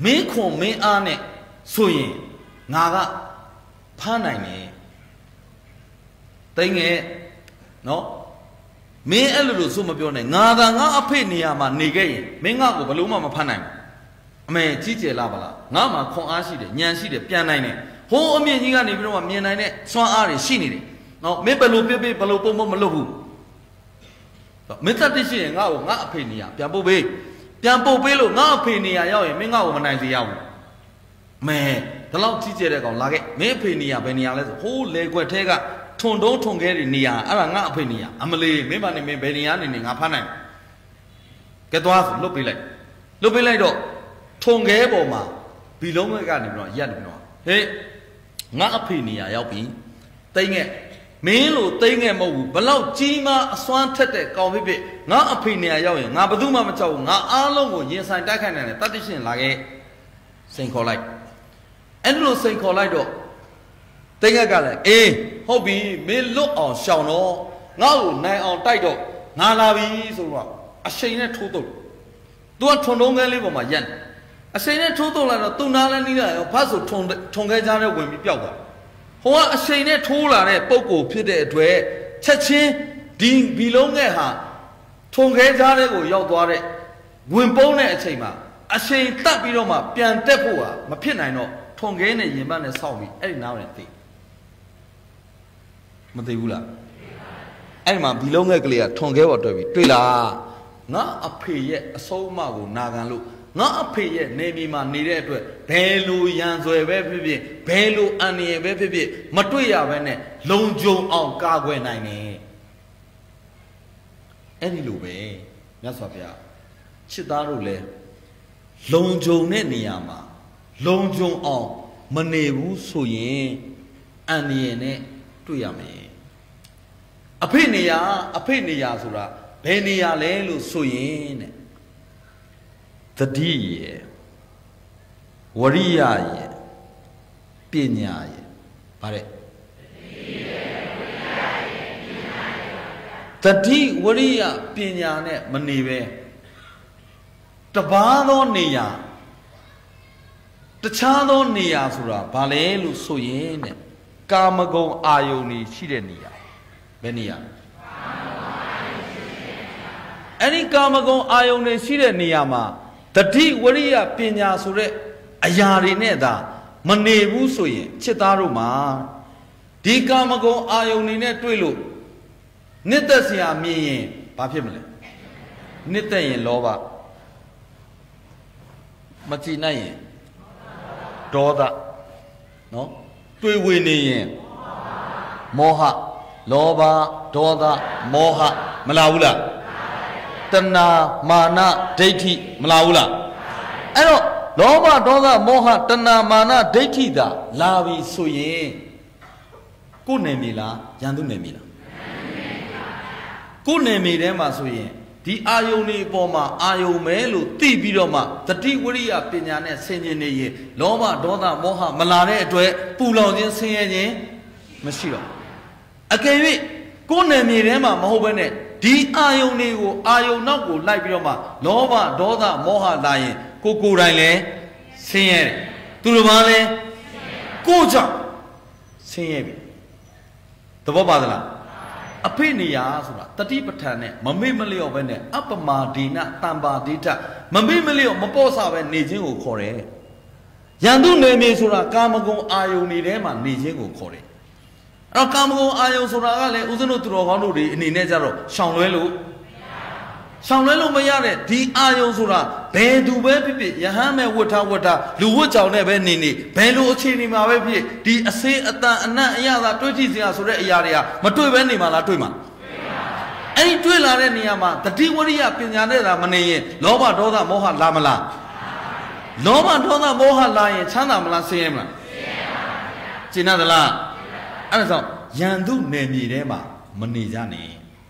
မင်းခွန်မင်းအားနဲ့ဆိုရင်ငါကဖမ်းနိုင်တယ်တိတ်ငယ်နော်မင်းအဲ့လိုလို့ဆိုမပြောနဲ့ငါသာငါအဖေနေရာမှာနေခဲ့ရင်မင်းငါ့ကိုဘလို့မှမဖမ်းနိုင်ဘူးအမေကြီးကျယ်လာပါလားငါမှခွန်အားရှိတယ်ဉာဏ်ရှိတယ်ပြန်နိုင်တယ်ဟိုးအမြင့်ကြီးကနေပြီးတော့မြင်နိုင်တဲ့စွမ်းအားတွေရှိနေတယ်နော်မင်းဘယ်လိုပြပြဘယ်လိုပုံမလုပ်ဘူးမင်းတတ်သိရှိရင်ငါ့ကိုငါအဖေနေရာပြန်ပို့ပေးလို့ငါအဖေနေရာရောက်ရင်မင်းငါ့ကိုမနိုင်စေရဘူးမဲဒီလောက်ကြီးကျယ်တဲ့ကောင်လာခဲ့မင်းအဖေနေရာဘယ်နေရာလဲဆိုဟိုးလေကွက်ထဲကထွန်တုံးထွန်ခဲတွေနေရာအဲ့ဒါငါအဖေနေရာအမလေးမင်းမနေမင်းဘယ်နေရာနေငါဖမ်းနိုင်ကဲသွားဆိုလွတ်ပေးလိုက်တော့ထွန်ခဲပေါ်မှာဘီလုံးဘက်ကနေပြီးတော့ရက်နေပြီးတော့ဟေးငါအဖေနေရာရောက်ပြီတိတ်ငဲ့မင်းလိုတိတ်ငဲ့မဟုတ်ဘူးဘလောက်ကြီးမားအစွမ်းထက်တဲ့ကောင်ဖြစ်ငါအဖေနေရာရောက်ရင်ငါဘယ်သူမှမကြောက်ဘူးငါအားလုံးကိုရင်ဆိုင်တိုက်ခိုက်နိုင်တယ်တတ်သိရှင်လာခဲ့စိန်ခေါ်လိုက်အဲ့လိုစိန်ခေါ်လိုက်တော့တိတ်ငဲ့ကလည်းအေးဟုတ်ပြီမင်းလွတ်အောင်ရှောင်တော့ငါ့ကိုနိုင်အောင်တိုက်တော့ငါလာပြီဆိုတော့အရှိန်နဲ့ထိုးတော့သူကထွန်တုံးခဲလေးပေါ်မှာရက်နေအရှိန်နဲ့ထိုးတော့လာတော့သူနာလည်းနီးလာရောဖတ်ဆိုထွန်ခဲကြားနဲ့ဝင်ပြီးပျောက်သွားဟိုကအရှိန်နဲ့ထိုးလာတဲ့ပုံကိုဖြစ်တဲ့အတွက်ချက်ချင်းဒီဘီလုံးငယ်ဟာထွန်ခဲကြားတဲ့ကိုရောက်သွားတဲ့ဝင်ပုန်းတဲ့အချိန်မှာအရှိန်တက်ပြီးတော့မှပြန်တက်ဖို့ဟာမဖြစ်နိုင်တော့ထွန်ခဲနဲ့ရင်ပတ်နဲ့ဆောက်ပြီးအဲ့ဒီနားဝင်သိမသိဘူးလားအဲ့ဒီမှာဘီလုံးငယ်ကလေးကထွန်ခဲပေါ်တွေ့ပြီတွေ့လားငါအဖေရဲ့အဆုံးအမကိုနာခံလို့ငါအဖေရဲ့နေပြည်မှာနေတဲ့အတွက်ဘယ်လိုရန်ဆွဲပဲဖြစ်ဖြစ်ဘယ်လိုအန္တရာယ်ပဲဖြစ်ဖြစ်မတွေ့ရဘဲနဲ့လုံခြုံအောင်ကာကွယ်နိုင်တယ်အဲ့ဒီလိုပဲမြတ်စွာဘုရားချစ်သားတို့လည်းလုံခြုံတဲ့နေရာမှာလုံခြုံအောင်မနေဘူးဆိုရင်အန္တရာယ်နဲ့တွေ့ရမယ်အဖေနေရာဆိုတာဘယ်နေရာလဲလို့ဆိုရင်တဲ့သတိရယ်ဝရိယရယ်ပညာရယ်ဗါတဲ့သတိဝရိယပညာနဲ့မနေပဲတပါးသောနေရာတခြားသောနေရာဆိုတာဘာလဲလို့ဆိုရင်တဲ့ကာမဂုဏ်အာယုန်ကြီးရှိတဲ့နေရာဘယ်နေရာအဲ့ဒီကာမဂုဏ်အာယုန်တွေရှိတဲ့နေရာမှာတတိဝရိယပညာဆိုတဲ့အရာတွေနဲ့သာမနေဘူးဆိုရင်ချစ်သားတို့မှာဒီကာမဂုဏ်အာယုန်တွေနဲ့တွေ့လို့နှစ်သက်စရာမြင်ရင်ဘာဖြစ်မလဲနှစ်သက်ရင်လောဘမကြည်နိုင်ရင်ဒေါသနော်တွေ့ဝေနေရင်မောဟလောဘဒေါသမောဟမလာဘူးလားတဏမာနဒိဋ္ဌိမလာဘူးလားအဲ့တော့လောဘဒေါသမောဟတဏမာနဒိဋ္ဌိသာလာပြီဆိုရင်ကိုယ်နယ်မြေလားရန်သူနယ်မြေလားကိုယ်နယ်မြေထဲမှာဆိုရင်ဒီအာယုန်တွေအပေါ်မှာအာယုန်မဲလို့သိပြီးတော့မှတတိဝရိယပညာနဲ့ဆင်ခြင်နေရင်လောဘဒေါသမောဟမလာတဲ့အတွက်ပူလောင်ခြင်းဆင်းရဲခြင်းမရှိတော့အကယ်၍ကိုယ်နယ်မြေထဲမှာမဟုတ်ဘဲနဲ့ဒီအာယုန်တွေကိုအာယုန်နောက်ကိုလိုက်ပြီးတော့မှလောဘဒေါသမောဟလာရင်ကိုယ်တိုင်လည်းဆင်းရဲတယ်သူတို့ဘာလဲကိုယ်ကြောင့်ဆင်းရဲပြီသဘောပါသလားအဖိနေယဆိုတာတတိပဋ္ဌာန်နဲ့မမေ့မလျော့ပဲနဲ့အပမာဒေနတံပါဒိဋ္ဌမမေ့မလျော့မပေါ့ဆပဲနေခြင်းကိုခေါ်တယ်ရန်သူနယ်မြေဆိုတာကာမဂုဏ်အာယုန်တွေထဲမှာနေခြင်းကိုခေါ်တယ်အဲ့တော့ကာမဂုဏ်အာယုန်ဆိုတာကလည်းဦးဇင်းတို့သူတော်ကောင်းတို့တွေအနေနဲ့ကြတော့ရှောင်လွဲလို့မရတဲ့ဒီအာယုန်ဆိုတာဘယ်သူပဲဖြစ်ဖြစ်ယဟန်မဲ့ဝတ်ထားလူဝတ်ကြောင်နဲ့ပဲနေဘယ်လိုအခြေအနေမှာပဲဖြစ်ဒီအစေးအတန်အနတ်အရသာတွေးကြည့်စရာဆိုတဲ့အရာတွေကမတွေ့ပဲနေမှာလားတွေ့မှာအဲ့ဒီတွေ့လာတဲ့နေရာမှာတတိဝရိယပညာနဲ့သာမနေရင်လောဘဒေါသမောဟလာမလားလောဘဒေါသမောဟလာရင်ချမ်းသာမလားဆင်းရဲမလားရှင်းသလားအဲ့ဒါကြောင့်ယန္တုနယ်မြေထဲမှာမနေကြနဲ့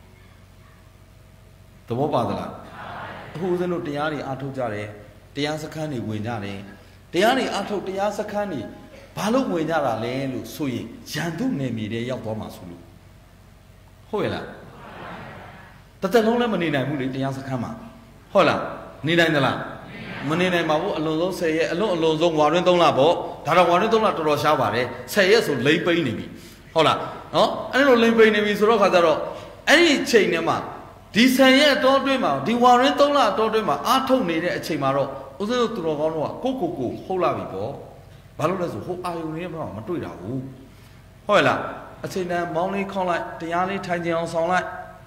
သဘောပါသလားအခုဦးဇင်းတို့တရားတွေအားထုတ်ကြတယ်တရားစခန်းတွေဝင်ကြတယ်တရားတွေအားထုတ်တရားစခန်းတွေဘာလို့ဝင်ကြတာလဲလို့ဆိုရင်ယန္တုနယ်မြေထဲရောက်သွားမှာဆိုလို့ဟုတ်ရဲ့လားတသက်လုံးလည်းမနေနိုင်ဘူးလေတရားစခန်းမှာဟုတ်လားနေနိုင်သလားမနေနိုင်ပါဘူးအလွန်ဆုံး10ရက်အလွန်ဆုံးဝါရင်း3လပေါ့ဒါတော့ဝါရင်း3လတော်တော်ရှားပါတယ်10ရက်ဆိုလိမ့်ပိန်းနေပြီဟုတ်လားနော်အဲ့လိုလိမ့်ပိန်းနေပြီဆိုတော့ခါကြတော့အဲ့ဒီချိန်ထဲမှာဒီ10ရက်အတော်အတွင်းမှာဒီဝါရင်း3လအတော်အတွင်းမှာအားထုတ်နေတဲ့အချိန်မှာတော့ဦးဇင်းတို့သူတော်ကောင်းတို့ကကိုဟုတ်လာပြီပေါ့ဘာလို့လဲဆိုဟိုအာယုန်လေးမှမတွေ့တာဘူးဟုတ်လားအချိန်တန်မောင်းလေးခေါင်းလိုက်တရားလေးထိုင်ကြအောင်ဆောင်လိုက်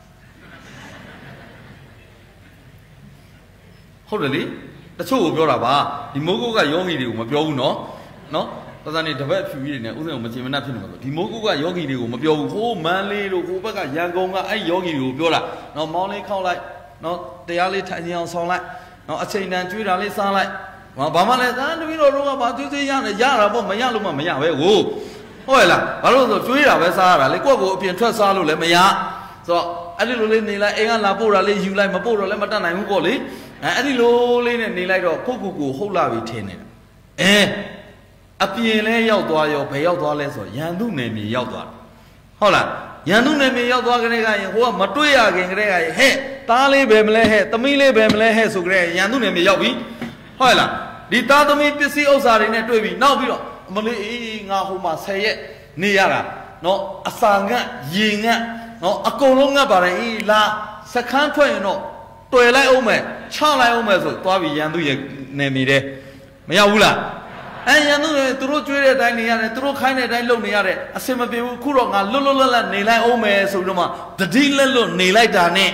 ဟုတ်တယ်လေတချို့ကိုပြောတာပါဒီမိုးကုတ်ကယောဂီတွေကိုမပြောဘူးနော်တသနေတပတ်ဖြူကြီးတွေနဲ့ဥစဉ်ကိုမချင်မနှက်ဖြစ်နေမှာဆိုဒီမိုးကုတ်ကယောဂီတွေကိုမပြောဘူးဟိုးမန်းလေးတို့ဟိုဘက်ကရန်ကုန်ကအဲ့ယောဂီတွေကိုပြောတာနော်မောင်းလေးခေါင်းလိုက်နော်တရားလေးထိုင်ကြအောင်ဆောင်လိုက်နော်အချိန်တန်ကျွေးတာလေးစားလိုက်ဘာမှလည်းတပည့်တော်တို့ကဘာကျွေးရတယ်ရတာပေါ့မရလို့မှမရပဲကိုဟုတ်လားဘာလို့ဆိုကျွေးတာပဲစားရတာလေကိုယ့်ကိုအပြင်ထွက်စားလို့လည်းမရဆိုတော့အဲ့ဒီလိုလေးနေလိုက်အိမ်ကလာပို့တာလေးယူလိုက်မပို့တော့လည်းမတတ်နိုင်ဘူးပေါ့လေအဲ့ဒီလိုလေးနဲ့နေလိုက်တော့ကိုဟုတ်လာပြီထင်နေတာအပြင်လဲရောက်သွားရောဘယ်ရောက်သွားလဲဆိုရန်သူနယ်မြေရောက်သွားတယ်ဟုတ်လားရန်သူနယ်မြေရောက်သွားကြတဲ့ကရင်ဟိုကမတွေ့ရခင်ကတည်းကဟဲ့သားလေးပဲမလဲဟဲ့သမီးလေးပဲမလဲဟဲ့ဆိုကြတဲ့ရန်သူနယ်မြေရောက်ပြီဟုတ်လားဒီသားသမီးပစ္စည်းဥစ္စာတွေနဲ့တွေ့ပြီနောက်ပြီးတော့မလေးငါဟိုမှာ10ရက်နေရတာနော်အစာငတ်ရေငတ်နော်အကုန်လုံးငတ်ပါတယ်လာစခန်းထွက်ရင်တော့တွေ့လိုက်အောင်မယ်ချလိုက်အောင်မယ်ဆိုသွားပြီးရန်သူရဲ့နယ်မြေတဲ့မရဘူးလားရန်သူတွေသူတို့ကျွေးတဲ့အတိုင်းနေရတယ်သူတို့ခိုင်းတဲ့အတိုင်းလုပ်နေရတယ်အစင်မပြေဘူးခုတော့ငါလွတ်လပ်နေလိုက်အောင်မယ်ဆိုပြီးတော့မှတတိလက်လွတ်နေလိုက်တာနဲ့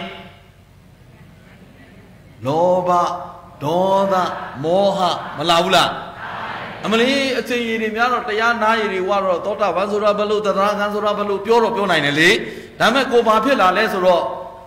လောဘဒေါသမောဟမလာဘူးလားအမလေးအချိန်ရည်တွေများတော့တရားနာရည်တွေဝါတော့သောတာပန်ဆိုတာဘလို့တရားခံဆိုတာဘလို့ပြောနိုင်တယ်လေဒါပေမဲ့ကိုဘာဖြစ်လာလဲဆိုတော့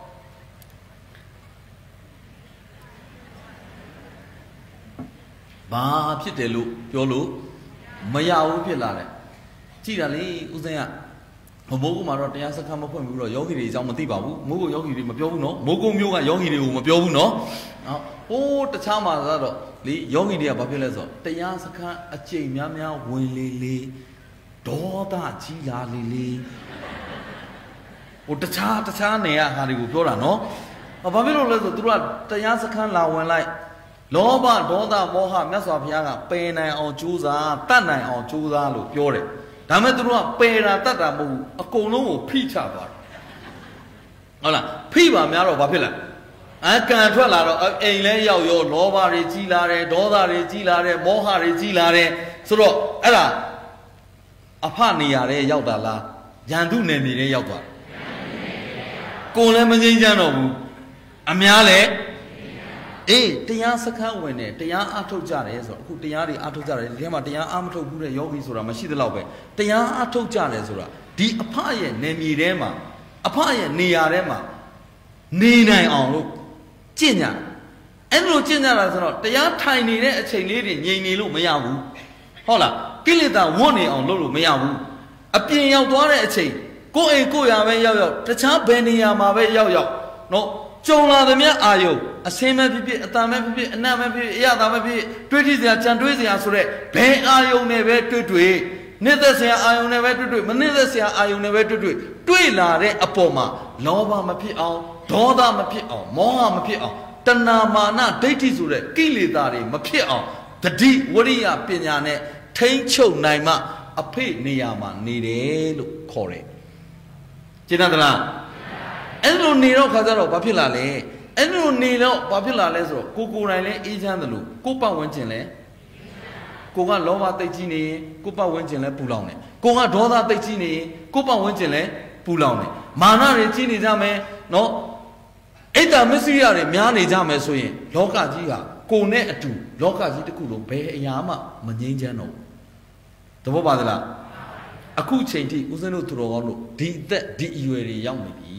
ဘာဖြစ်တယ်လို့ပြောလို့မရဘူးဖြစ်လာတယ်ကြည်တာလေဦးစင်းကမိုးကုတ်မှာတော့တရားစခန်းမဖွင့်ဘူးတော့ယောဂီတွေအကြောင်းမသိပါဘူးမိုးကုတ်ယောဂီတွေမပြောဘူးနော်မိုးကုတ်မျိုးကယောဂီတွေကိုမပြောဘူးနော်ဟိုးတခြားမှာတော့လေယောဂီတွေကဘာဖြစ်လဲဆိုတော့တရားစခန်းအကျိန်များဝင်လေဒေါသကြီးလာလေဟိုတခြားနေရဟာတွေကိုပြောတာနော်ဘာဖြစ်လို့လဲဆိုသူတို့ကတရားစခန်းလာဝင်လိုက်လောဘဒေါသမောဟမြတ်စွာဘုရားကပယ်နိုင်အောင်ကြိုးစားတတ်နိုင်အောင်ကြိုးစားလို့ပြောတယ်ဒါမဲ့သူတို့ကပယ်တာတတ်တာမဟုတ်ဘူးအကုန်လုံးကိုဖိချသွားတယ်ဟုတ်လားဖိပါများတော့ဘာဖြစ်လဲကန်ထွက်လာတော့အိမ်လဲရောက်ရောလောဘတွေကြီးလာတယ်ဒေါသတွေကြီးလာတယ်မောဟတွေကြီးလာတယ်ဆိုတော့အဲ့ဒါအဖနေရတဲ့ရောက်တာလားရန်သူနယ်မြေတဲ့ရောက်သွားကိုယ်လည်းမငြိမ်းချမ်းတော့ဘူးအများလည်းတရားစခန်းဝင်တယ်တရားအားထုတ်ကြတယ်ဆိုတော့အခုတရားတွေအားထုတ်ကြတယ်ဒီထဲမှာတရားအားမထုတ်ဘူးတဲ့ယောဂီဆိုတာမရှိသလောက်ပဲတရားအားထုတ်ကြတယ်ဆိုတာဒီအဖရဲ့နယ်မြေထဲမှာအဖရဲ့နေရာထဲမှာနေနိုင်အောင်လို့ကျင့်ကြအဲ့လိုကျင့်ကြတာဆိုတော့တရားထိုင်နေတဲ့အချိန်လေးတွေငြိမ်နေလို့မရဘူးဟုတ်လားကိလေသာဝတ်နေအောင်လုပ်လို့မရဘူးအပြင်ရောက်သွားတဲ့အချိန်ကိုယ်အိမ်ကိုယ်ရာပဲရောက်တခြားဘယ်နေရာမှာပဲရောက်နော်ကြုံလာသမျှအာယုံအစင်းမဲ့ဖြစ်အတန်မဲ့ဖြစ်အနတ်မဲ့ဖြစ်အရသာမဲ့ဖြစ်တွေးကြည့်စရာကြံတွေးစရာဆိုတဲ့ဘယ်အာယုံနဲ့ပဲတွေ့နှစ်သက်စရာအာယုံနဲ့ပဲတွေ့မနှစ်သက်စရာအာယုံနဲ့ပဲတွေ့လာတဲ့အပေါ်မှာလောဘမဖြစ်အောင်ဒေါသမဖြစ်အောင်မောဟမဖြစ်အောင်တဏမာနဒိဋ္ဌိဆိုတဲ့ကိလေသာတွေမဖြစ်အောင်တတိဝရိယပညာနဲ့ထိန်းချုပ်နိုင်မှအဖေနေရာမှာနေတယ်လို့ခေါ်တယ်ကျင့်သလားအဲ့လိုနေတော့ခါကြတော့ဘာဖြစ်လာလဲအဲ့လိုနေတော့ဘာဖြစ်လာလဲဆိုတော့ကိုယ်တိုင်လည်းအေးချမ်းတယ်လို့ကိုပတ်ဝန်းကျင်လည်းကိုကလောဘတိတ်ကြီးနေရင်ကိုပတ်ဝန်းကျင်လည်းပူလောင်တယ်ကိုကဒေါသတိတ်ကြီးနေရင်ကိုပတ်ဝန်းကျင်လည်းပူလောင်တယ်မာနတွေကြီးနေကြမယ်နော်အိတ်တာမစ္စရိယတွေများနေကြမယ်ဆိုရင်လောကကြီးဟာကိုနဲ့အတူလောကကြီးတစ်ခုလုံးဘယ်အရာမှမငြိမ်းချမ်းတော့ဘူးသဘောပါသလားအခုချိန်ထိဦးဇင်းတို့သူတော်ကောင်းတို့ဒီအသက်ဒီအရွယ်တွေရောက်နေပြီ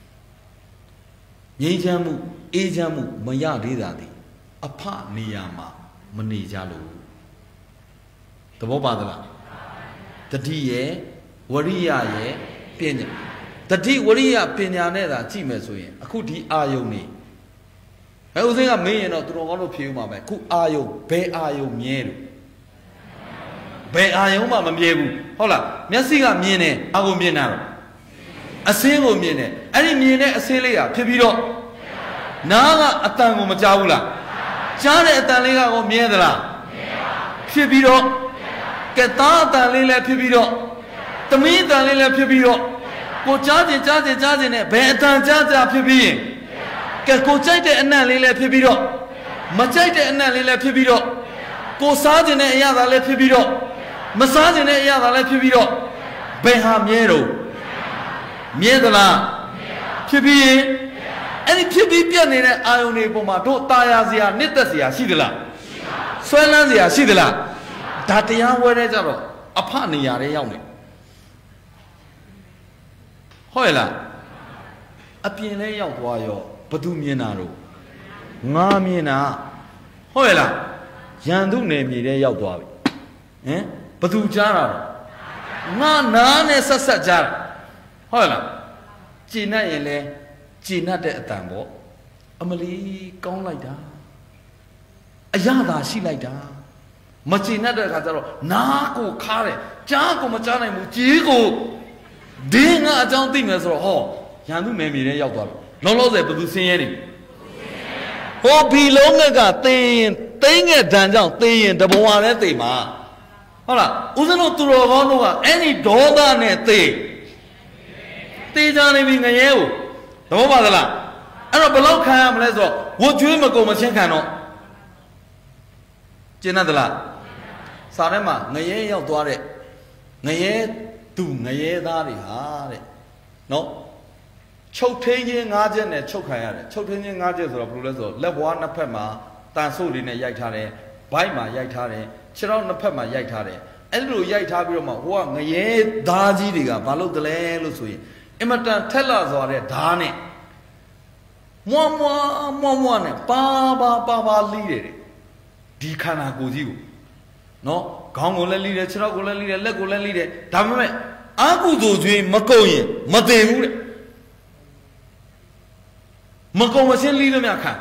ငြိမ်းချမ်းမှုအေးချမ်းမှုမရသေးတာဒီအဖနေရာမှာမနေကြလို့သဘောပါသလားတတိရဲ့ဝရိယရဲ့ပညာတတိဝရိယပညာနဲ့သာကြည့်မယ်ဆိုရင်အခုဒီအာယုန်နေဦးစင်းကမင်းရင်တော့သူတော်ကောင်းတို့ဖြေဦးမှာပဲခုအာယုန်ဘယ်အာယုန်မြဲလို့ဘယ်အာယုန်မှမမြဲဘူးဟုတ်လားမျက်စိကမြင်တယ်အာကိုမြင်တာအစင်းကိုမြင်တယ်အဲ့ဒီမြင်တဲ့အစင်းလေးဟာဖြစ်ပြီးတော့နားကအတန်ကိုမကြားဘူးလားကြားတဲ့အတန်လေးကကိုမြဲသလားဖြစ်ပြီးတော့ကဲသားအတန်လေးလည်းဖြစ်ပြီးတော့သမီးအတန်လေးလည်းဖြစ်ပြီးတော့ကိုကြားခြင်းနဲ့ဘယ်အတန်ကြားဖြစ်ပြီးရင်ကဲကိုကြိုက်တဲ့အနံ့လေးလည်းဖြစ်ပြီးတော့မကြိုက်တဲ့အနံ့လေးလည်းဖြစ်ပြီးတော့ကိုစားခြင်းနဲ့အရာသာလည်းဖြစ်ပြီးတော့မစားခြင်းနဲ့အရာသာလည်းဖြစ်ပြီးတော့ဘယ်ဟာမြဲတော့မြဲသလားဖြစ်ပြီးရင်အဲ့ဒီဖြစ်ပြီးပြတ်နေတဲ့အာယုန်တွေပေါ်မှာတို့ตายရစရာနှစ်သက်စရာရှိသလားဆွဲလန်းစရာရှိသလားဒါတရားဝဲတဲ့ကြတော့အဖနေရာတွေရောက်နေဟုတ်ရဲ့လားအပြင်လဲရောက်သွားရောဘသူမြင်တာတော့ငါမြင်တာဟုတ်ရဲ့လားရန်သူနယ်မြေထဲရောက်သွားပြီဟင်ဘသူကြားတာတော့ငါနားနဲ့ဆက်ဆက်ကြားတာဟုတ်ရဲ့လားကျင်နဲ့ရင်လဲကျင်တဲ့အတန်ပေါ့အမလီကောင်းလိုက်တာအရသာရှိလိုက်တာမကျင်တဲ့အခါကျတော့နားကိုခါတယ်ကြားကိုမကြားနိုင်ဘူးကြီးကိုဒီငါအကြောင်းသိမယ်ဆိုတော့ဟောရန်သူနယ်မြေထဲရောက်သွားပြီလုံးလုံးဆယ်ဘသူဆင်းရဲနေဟောဘီလုံးကသိရင်သိငယ်တန်ကြောင့်သိရင်တဘဝနဲ့သိမှာဟုတ်လားဦးဇင်းတို့သူတော်ကောင်းတို့ကအဲ့ဒီဒေါသနဲ့သိကြနေပြီငရဲကိုသဘောပါသလားအဲ့တော့ဘယ်လောက်ခံရမလဲဆိုတော့ဝတ်ကျွေးမကုန်မချင်းခံတော့ကျင်းတ်သလားစာထဲမှာငရဲရောက်သွားတဲ့ငရဲသူငရဲသားတွေဟာတဲ့နော်ချုပ်ထင်းချင်း၅ချက်နဲ့ချုပ်ခံရတယ်ချုပ်ထင်းချင်း၅ချက်ဆိုတော့ဘယ်လိုလဲဆိုတော့လက်ဘွားနှစ်ဖက်မှာတန်ဆို့လေးနဲ့ရိုက်ထားတယ်ဘိုက်မှာရိုက်ထားတယ်ခြေထောက်နှစ်ဖက်မှာရိုက်ထားတယ်အဲ့လိုရိုက်ထားပြီးတော့မှဟိုကငရဲသားကြီးတွေကဘာလုပ်တယ်လဲလို့ဆိုရင်အင်မတန်ထက်လာစွာတဲ့ဓာတ်နဲ့မွားနဲ့ပါလီးတယ်ဒီခန္ဓာကိုယ်ကြီးကိုနော်ခေါင်းကိုလည်းလီးတယ်ခြေထောက်ကိုလည်းလီးတယ်လက်ကိုလည်းလီးတယ်ဒါပေမဲ့အာကုသိုလ်ကျွေးမကုန်ရင်မသိဘူးတဲ့မကုန်မချင်းလီးလို့များခံ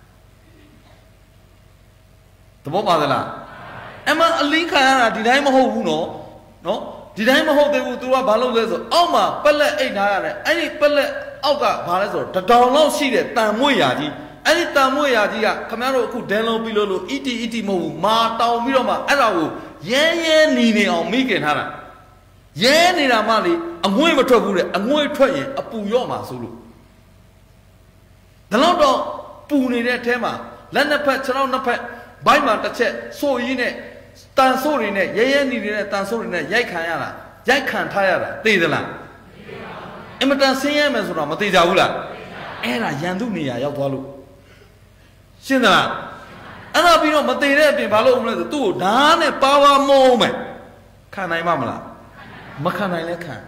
သဘောပါသလားအမအလင်းခံရတာဒီတိုင်းမဟုတ်ဘူးနော်ဒီတိုင်းမဟုတ်သေးဘူးသူကဘာလုပ်လဲဆိုအောက်မှာပက်လက်အိတ်ထားရတယ်အဲ့ဒီပက်လက်အောက်ကဘာလဲဆိုတော့တတောင်လောက်ရှိတဲ့တန်မွေ့ရာကြီးအဲ့ဒီတန်မွေ့ရာကြီးကခမရတို့အခုဒန်လုံးပြီးလို့အီတီမဟုတ်ဘူးမာတောင်ပြီးတော့မှအဲ့ဒါကိုရဲနေအောင်မိခင်ထားတာရဲနေတာမှလေအငွေ့မထွက်ဘူးတဲ့အငွေ့ထွက်ရင်အပူရော့မှာဆိုလို့ဒါတော့ပူနေတဲ့အထဲမှာလက်နှစ်ဖက်ခြေထောက်နှစ်ဖက်ဘိုက်မှာတစ်ချက်ဆိုရင်းနဲ့တန်ဆိုးတွေနဲ့ရဲနေနေတဲ့တန်ဆိုးတွေနဲ့ရိုက်ခံရတာရိုက်ခံထားရတာသိသလားအင်မတန်ဆင်းရဲမယ်ဆိုတော့မသိကြဘူးလားအဲ့ဒါရန်သူနေရာရောက်သွားလို့ရှင်းသလားအဲ့ဒါပြီးတော့မသိတဲ့အပြင်ဘာလို့မလဲဆိုသူ့ကိုဓာတ်နဲ့ပါဝါမုံမယ်ခံနိုင်မလားမခံနိုင်လဲခံ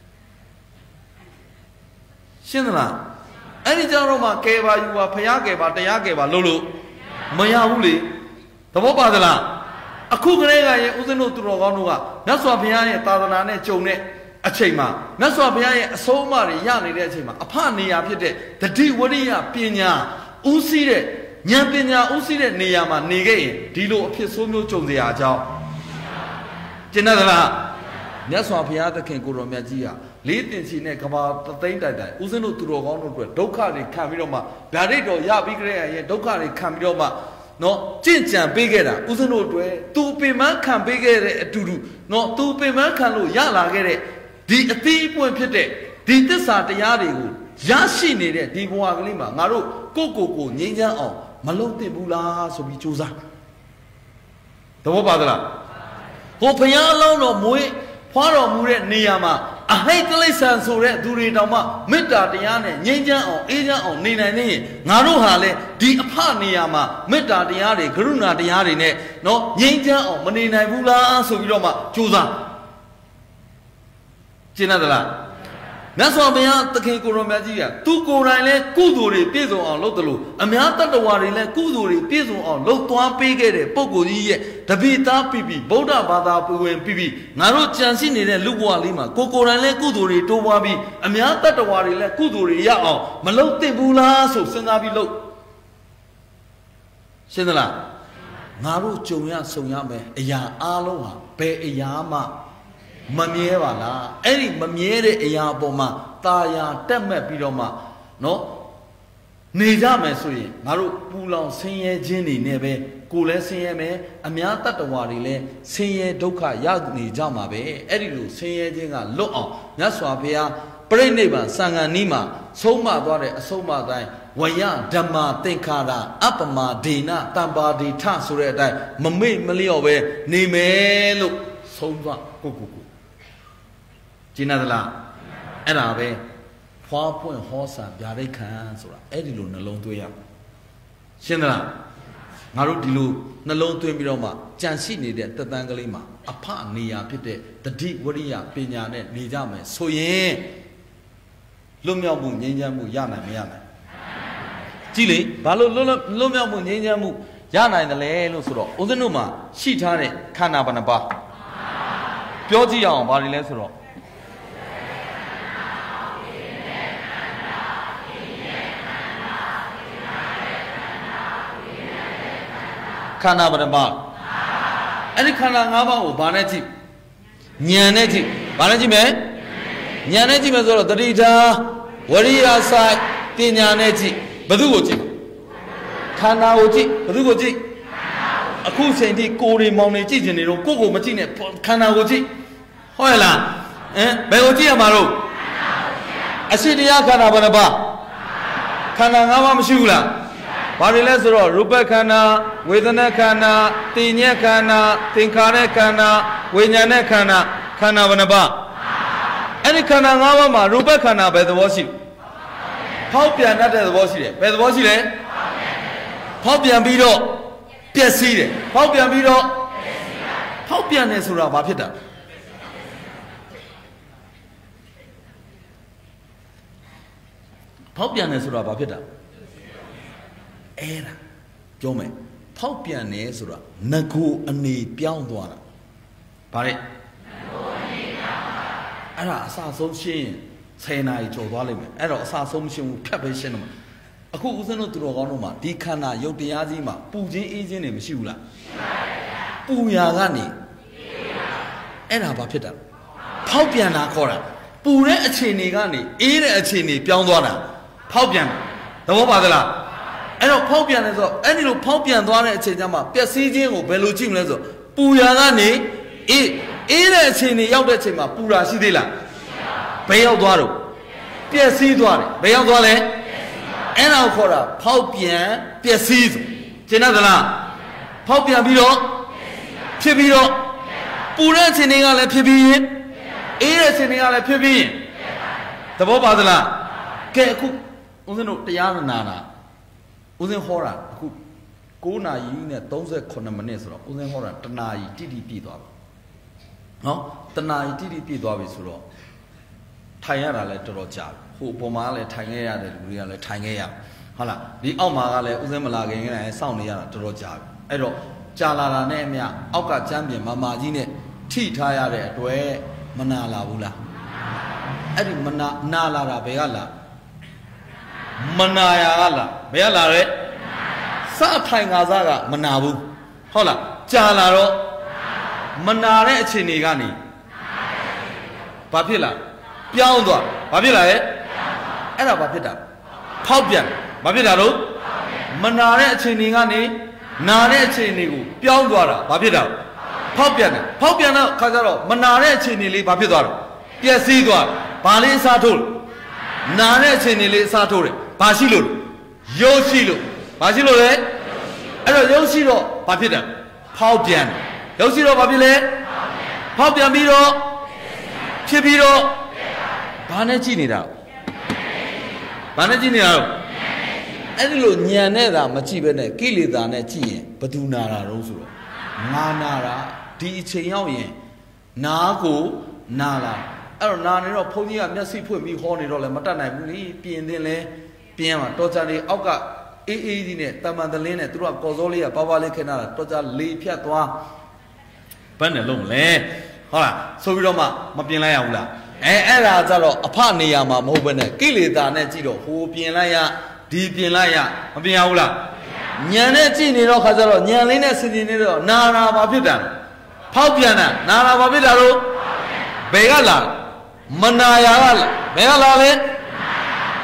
ရှင်းသလားအဲ့ဒီကြောင့်တော့မှကဲပါယူပါဖျားကဲပါတရားကဲပါလို့မရဘူးလေသဘောပါသလားအခုကလေးကရဲ့ဦးဇင်းတို့သူတော်ကောင်းတို့ကမြတ်စွာဘုရားရဲ့သာသနာနဲ့ကြုံတဲ့အချိန်မှာမြတ်စွာဘုရားရဲ့အဆုံးအမတွေရနေတဲ့အချိန်မှာအဖနေရာဖြစ်တဲ့တတိဝရိယပညာဦးစီးတဲ့ဉာဏ်ပညာဦးစီးတဲ့နေရာမှာနေခဲ့ရင်ဒီလိုအဖြစ်ဆိုးမျိုးကြုံစရာအကြောင်းကျင်သလားမြတ်စွာဘုရားသခင်ကိုတော်မြတ်ကြီးဟာလေးတင်ချီနဲ့ကဘာသိန်းတိုင်ဦးဇင်းတို့သူတော်ကောင်းတို့အတွက်ဒုက္ခတွေခံပြီးတော့မှဗျာဒိတ်တော်ရပြီးကြတဲ့ရဲ့ဒုက္ခတွေခံပြီးတော့မှနော်ကြင့်ကြံပေးခဲ့တာဦးဇင်းတို့အတွက်သူပင်မခံပေးခဲ့တဲ့အတူတူနော်သူပင်မခံလို့ရလာခဲ့တဲ့ဒီအသီးအပွင့်ဖြစ်တဲ့ဒီသစ္စာတရားတွေကိုရရှိနေတဲ့ဒီဘဝကလေးမှာငါတို့ကိုငြိမ်းချမ်းအောင်မလုပ်သင့်ဘူးလားဆိုပြီးကြိုးစားသဘောပါသလားဟိုဘုရားအလောင်းတော်မွေးဖွားတော်မူတဲ့နေရာမှာအဟိတ်တိရစ္ဆာန်ဆိုတဲ့သူတွေတောင်မှမေတ္တာတရားနဲ့ငြိမ်းချမ်းအောင်အေးချမ်းအောင်နေနိုင်နေရင်ငါတို့ဟာလေဒီအဖနေရာမှာမေတ္တာတရားတွေကရုဏာတရားတွေနဲ့နော်ငြိမ်းချမ်းအောင်မနေနိုင်ဘူးလားဆိုပြီးတော့မှကြိုးစားရှင်းသလားမြတ်စွာဘုရားသခင်ကိုရောမြတ်ကြီးကသူကိုယ်တိုင်လဲကုသိုလ်တွေပြည့်စုံအောင်လုပ်တယ်လို့အများတတ္တဝါတွေလဲကုသိုလ်တွေပြည့်စုံအောင်လုပ်သွားပေးခဲ့တဲ့ပုဂ္ဂိုလ်ကြီးရဲ့တပိသားပြီးဗုဒ္ဓဘာသာဝင်ပြီးငါတို့ကြံရှိနေတဲ့လူဘဝလေးမှာကိုယ်တိုင်လဲကုသိုလ်တွေတိုးပွားပြီးအများတတ္တဝါတွေလဲကုသိုလ်တွေရအောင်မလုပ်သင့်ဘူးလားဆိုစဉ်းစားပြီးလုပ်ရှင်းသလားငါတို့ကြုံရဆုံရမယ်အရာအားလုံးဟာဘယ်အရာမှမမြဲပါလားအဲ့ဒီမမြဲတဲ့အရာအပေါ်မှာตาယာတက်မဲ့ပြီးတော့မှနော်နေကြမယ်ဆိုရင်ငါတို့ပူလောင်ဆင်းရဲခြင်းတွေနဲ့ပဲကိုယ်လည်းဆင်းရဲမယ်အများတတ္တဝါတွေလည်းဆင်းရဲဒုက္ခရနေကြမှာပဲအဲ့ဒီလိုဆင်းရဲခြင်းကလွတ်အောင်မြတ်စွာဘုရားပြိဋိဘံစံဃာနီးမှာဆုံးမသွားတဲ့အဆုံးအတိုင်းဝယဓမ္မသင်္ခါရအပမဒေနတံပါတိထဆိုတဲ့အတိုင်းမမေ့မလျော့ပဲနေမယ်လို့ဆုံးသွားကိုကျင်းသလားအဲ့ဒါပဲဖွားပွင့်ဟောစာဗျာဒိတ်ခံဆိုတာအဲ့ဒီလိုနှလုံးသွင်းရရှင်းသလားငါတို့ဒီလိုနှလုံးသွင်းပြီးတော့မှကြံရှိနေတဲ့တသန်းကလေးမှာအဖနေရာဖြစ်တဲ့တတိဝရိယပညာနဲ့နေကြမယ်ဆိုရင်လွတ်မြောက်မှုငြိမ်းချမ်းမှုရနိုင်မရနိုင်ကြည့်လေဘာလို့လွတ်မြောက်မှုငြိမ်းချမ်းမှုရနိုင်တယ်လဲလို့ဆိုတော့ဦးဇင်းတို့မှာရှိထားတဲ့ခန္ဓာဘယ်နှပါပြောကြည့်အောင်ဘာတွေလဲဆိုတော့ခန္ဓာဘယ်နှပါအဲ့ဒီခန္ဓာ၅ပါးကိုဘာနဲ့ကြည့်ဉာဏ်နဲ့ကြည့်ဘာနဲ့ကြည့်မယ်ဉာဏ်နဲ့ကြည့်မယ်ဆိုတော့တတိထားဝရိယဆိုင်ပညာနဲ့ကြည့်ဘယ်သူကိုကြည့်ခန္ဓာကိုကြည့်ဘယ်သူကိုကြည့်အခုချိန်ထိကိုယ်တွေမောင်တွေကြည့်ကျင်နေတော့ကိုယ့်ကိုမကြည့်နဲ့ခန္ဓာကိုကြည့်ဟုတ်ရဲ့လားဘယ်ကိုကြည့်ရမှာတော့အရှိတရားခန္ဓာဘယ်နှပါခန္ဓာ၅ပါးမရှိဘူးလားဘာတွေလဲဆိုတော့ရူပခန္ဓာဝေဒနာခန္ဓာတင်ညက်ခန္ဓာသင်္ခါရခန္ဓာဝိညာဉ်နဲ့ခန္ဓာခန္ဓာဘယ်နှပါအဲ့ဒီခန္ဓာ၅ပါးမှာရူပခန္ဓာဘယ်သဘောရှိဖောက်ပြန်တတ်တဲ့သဘောရှိတယ်ဘယ်သဘောရှိလဲဖောက်ပြန်ပြီးတော့ပျက်စီးတယ်ဖောက်ပြန်ပြီးတော့ဖောက်ပြန်တယ်ဆိုတာဘာဖြစ်တာဖောက်ပြန်တယ်ဆိုတာဘာဖြစ်တာအဲ့ဒါပြောမယ်ဖောက်ပြန်တယ်ဆိုတာငကိုအနေပြောင်းသွားတာဗါတဲ့အဲ့ဒါအစဆုံးရှင်း10နာရီကျော်သွားလိမ့်မယ်အဲ့တော့အစဆုံးမရှင်းဘူးဖြတ်ပဲရှင်းတော့မှာအခုဦးဇင်းတို့သူတော်ကောင်းတို့မှာဒီခန္ဓာရုပ်တရားကြီးမှာပူခြင်းအေးခြင်းတွေမရှိဘူးလားပူရာကနေအဲ့ဒါဘာဖြစ်တာဖောက်ပြန်တာခေါ်တာပူတဲ့အခြေအနေကနေအေးတဲ့အခြေအနေပြောင်းသွားတာဖောက်ပြန်တာသဘောပါသလားအဲ့တော့ဖောက်ပြန်တယ်ဆိုတော့အဲ့ဒီလိုဖောက်ပြန်သွားတဲ့အချိန်ကျမှပျက်စီးခြင်းကိုဘယ်လိုကြည့်မလဲဆိုတော့ပူရာကနေအေးတဲ့အခြေအနေရောက်တဲ့အချိန်မှာပူရာရှိသေးလားဘယ်ရောက်သွားတော့ပျက်စီးသွားတယ်ဘယ်ရောက်သွားလဲအဲ့ဒါကိုခေါ်တာဖောက်ပြန်ပျက်စီးဆိုရှင်းသလားဖောက်ပြန်ပြီးတော့ဖြစ်ပြီးတော့ပူတဲ့အခြေအနေကလည်းဖြစ်ပြီးရင်အေးတဲ့အခြေအနေကလည်းဖြစ်ပြီးရင်သဘောပါသလားကဲအခုဦးဇင်းတို့တရားနာတာဦးဇင်းဟောတာအခု9နာရီနဲ့38မိနစ်ဆိုတော့ဦးဇင်းဟောတာ1နာရီတိတိပြည့်သွားပြီနော်1နာရီတိတိပြည့်သွားပြီဆိုတော့ထိုင်ရတာလည်းတော်တော်ကြာပြီဟိုပုံမှာလည်းထိုင်ခဲ့ရတယ်လူတွေကလည်းထိုင်ခဲ့ရဟုတ်လားဒီအောက်မှာကလည်းဦးဇင်းမလာခင်ကလည်းစောင့်နေရတာတော်တော်ကြာပြီအဲ့တော့ကြာလာတာနဲ့အမျှအောက်ကကျမ်းပြင်မာကြီးနဲ့ထိထားရတဲ့အတွက်မနာလာဘူးလားအဲ့ဒီနာလာတာဘယ်ကလာမနာရကလားဘယ်ကလာလဲစထိုင်ငါစားကမနာဘူးဟုတ်လားကြာလာတော့မနာတဲ့အခြေအနေကနေဘာဖြစ်လာပြောင်းသွားဘာဖြစ်လာလဲအဲ့ဒါဘာဖြစ်တာဖောက်ပြန်ဘာဖြစ်တာလို့မနာတဲ့အခြေအနေကနေနာတဲ့အခြေအနေကိုပြောင်းသွားတာဘာဖြစ်တာဖောက်ပြန်တယ်ဖောက်ပြန်တော့ခါကြတော့မနာတဲ့အခြေအနေလေးဘာဖြစ်သွားတော့ပျက်စီးသွားဘာလေးအစားထိုးနာတဲ့အခြေအနေလေးအစားထိုးတယ်ဘာရှိလို့ရုပ်ရှိလို့ဘာရှိလို့လဲအဲ့တော့ရုပ်ရှိတော့ဘာဖြစ်တယ်ဖောက်ပြန်တယ်ရုပ်ရှိတော့ဘာဖြစ်လဲဖောက်ပြန်ပြီးတော့ဖြစ်ပြီးတော့ဘာနဲ့ကြည့်နေတာဘာနဲ့ကြည့်နေတာအဲ့ဒီလိုညံနေတာမကြည့်ပဲနဲ့ကိလေသာနဲ့ကြည့်ရင်ဘသူနာတာတော့ဆိုတော့ငါနာတာဒီအချိန်ရောက်ရင်နာကိုနာလာအဲ့တော့နာနေတော့ဘုန်းကြီးကမျက်စိဖွင့်ပြီးဟောနေတော့လည်းမတတ်နိုင်ဘူးလေပြင်သင်လဲပြင်မှာတော်ကြလေအောက်ကအေးကြီးနဲ့တမန်တလင်းနဲ့သူတို့ကကော်စောလေးကပါလေးခင်းလာတာတော်ကြလေဖြတ်သွားဘယ်နဲ့လုံးလဲဟုတ်လားဆိုပြီးတော့မှမပြင်လိုက်ရဘူးလားအဲ့ဒါကြတော့အဖနေရာမှာမဟုတ်ဘဲနဲ့ကိလေသာနဲ့ကြည့်တော့ဟိုပြင်လိုက်ရဒီပြင်လိုက်ရမပြင်ရဘူးလားညံနဲ့ကြည့်နေတော့ခါကြတော့ညံလေးနဲ့ဆင်ကျင်နေတော့နာနာဘာဖြစ်တာဖောက်ပြန်တာနာနာဘာဖြစ်တာလို့ဘယ်ကလာမနာရာကလာဘယ်ကလာလဲ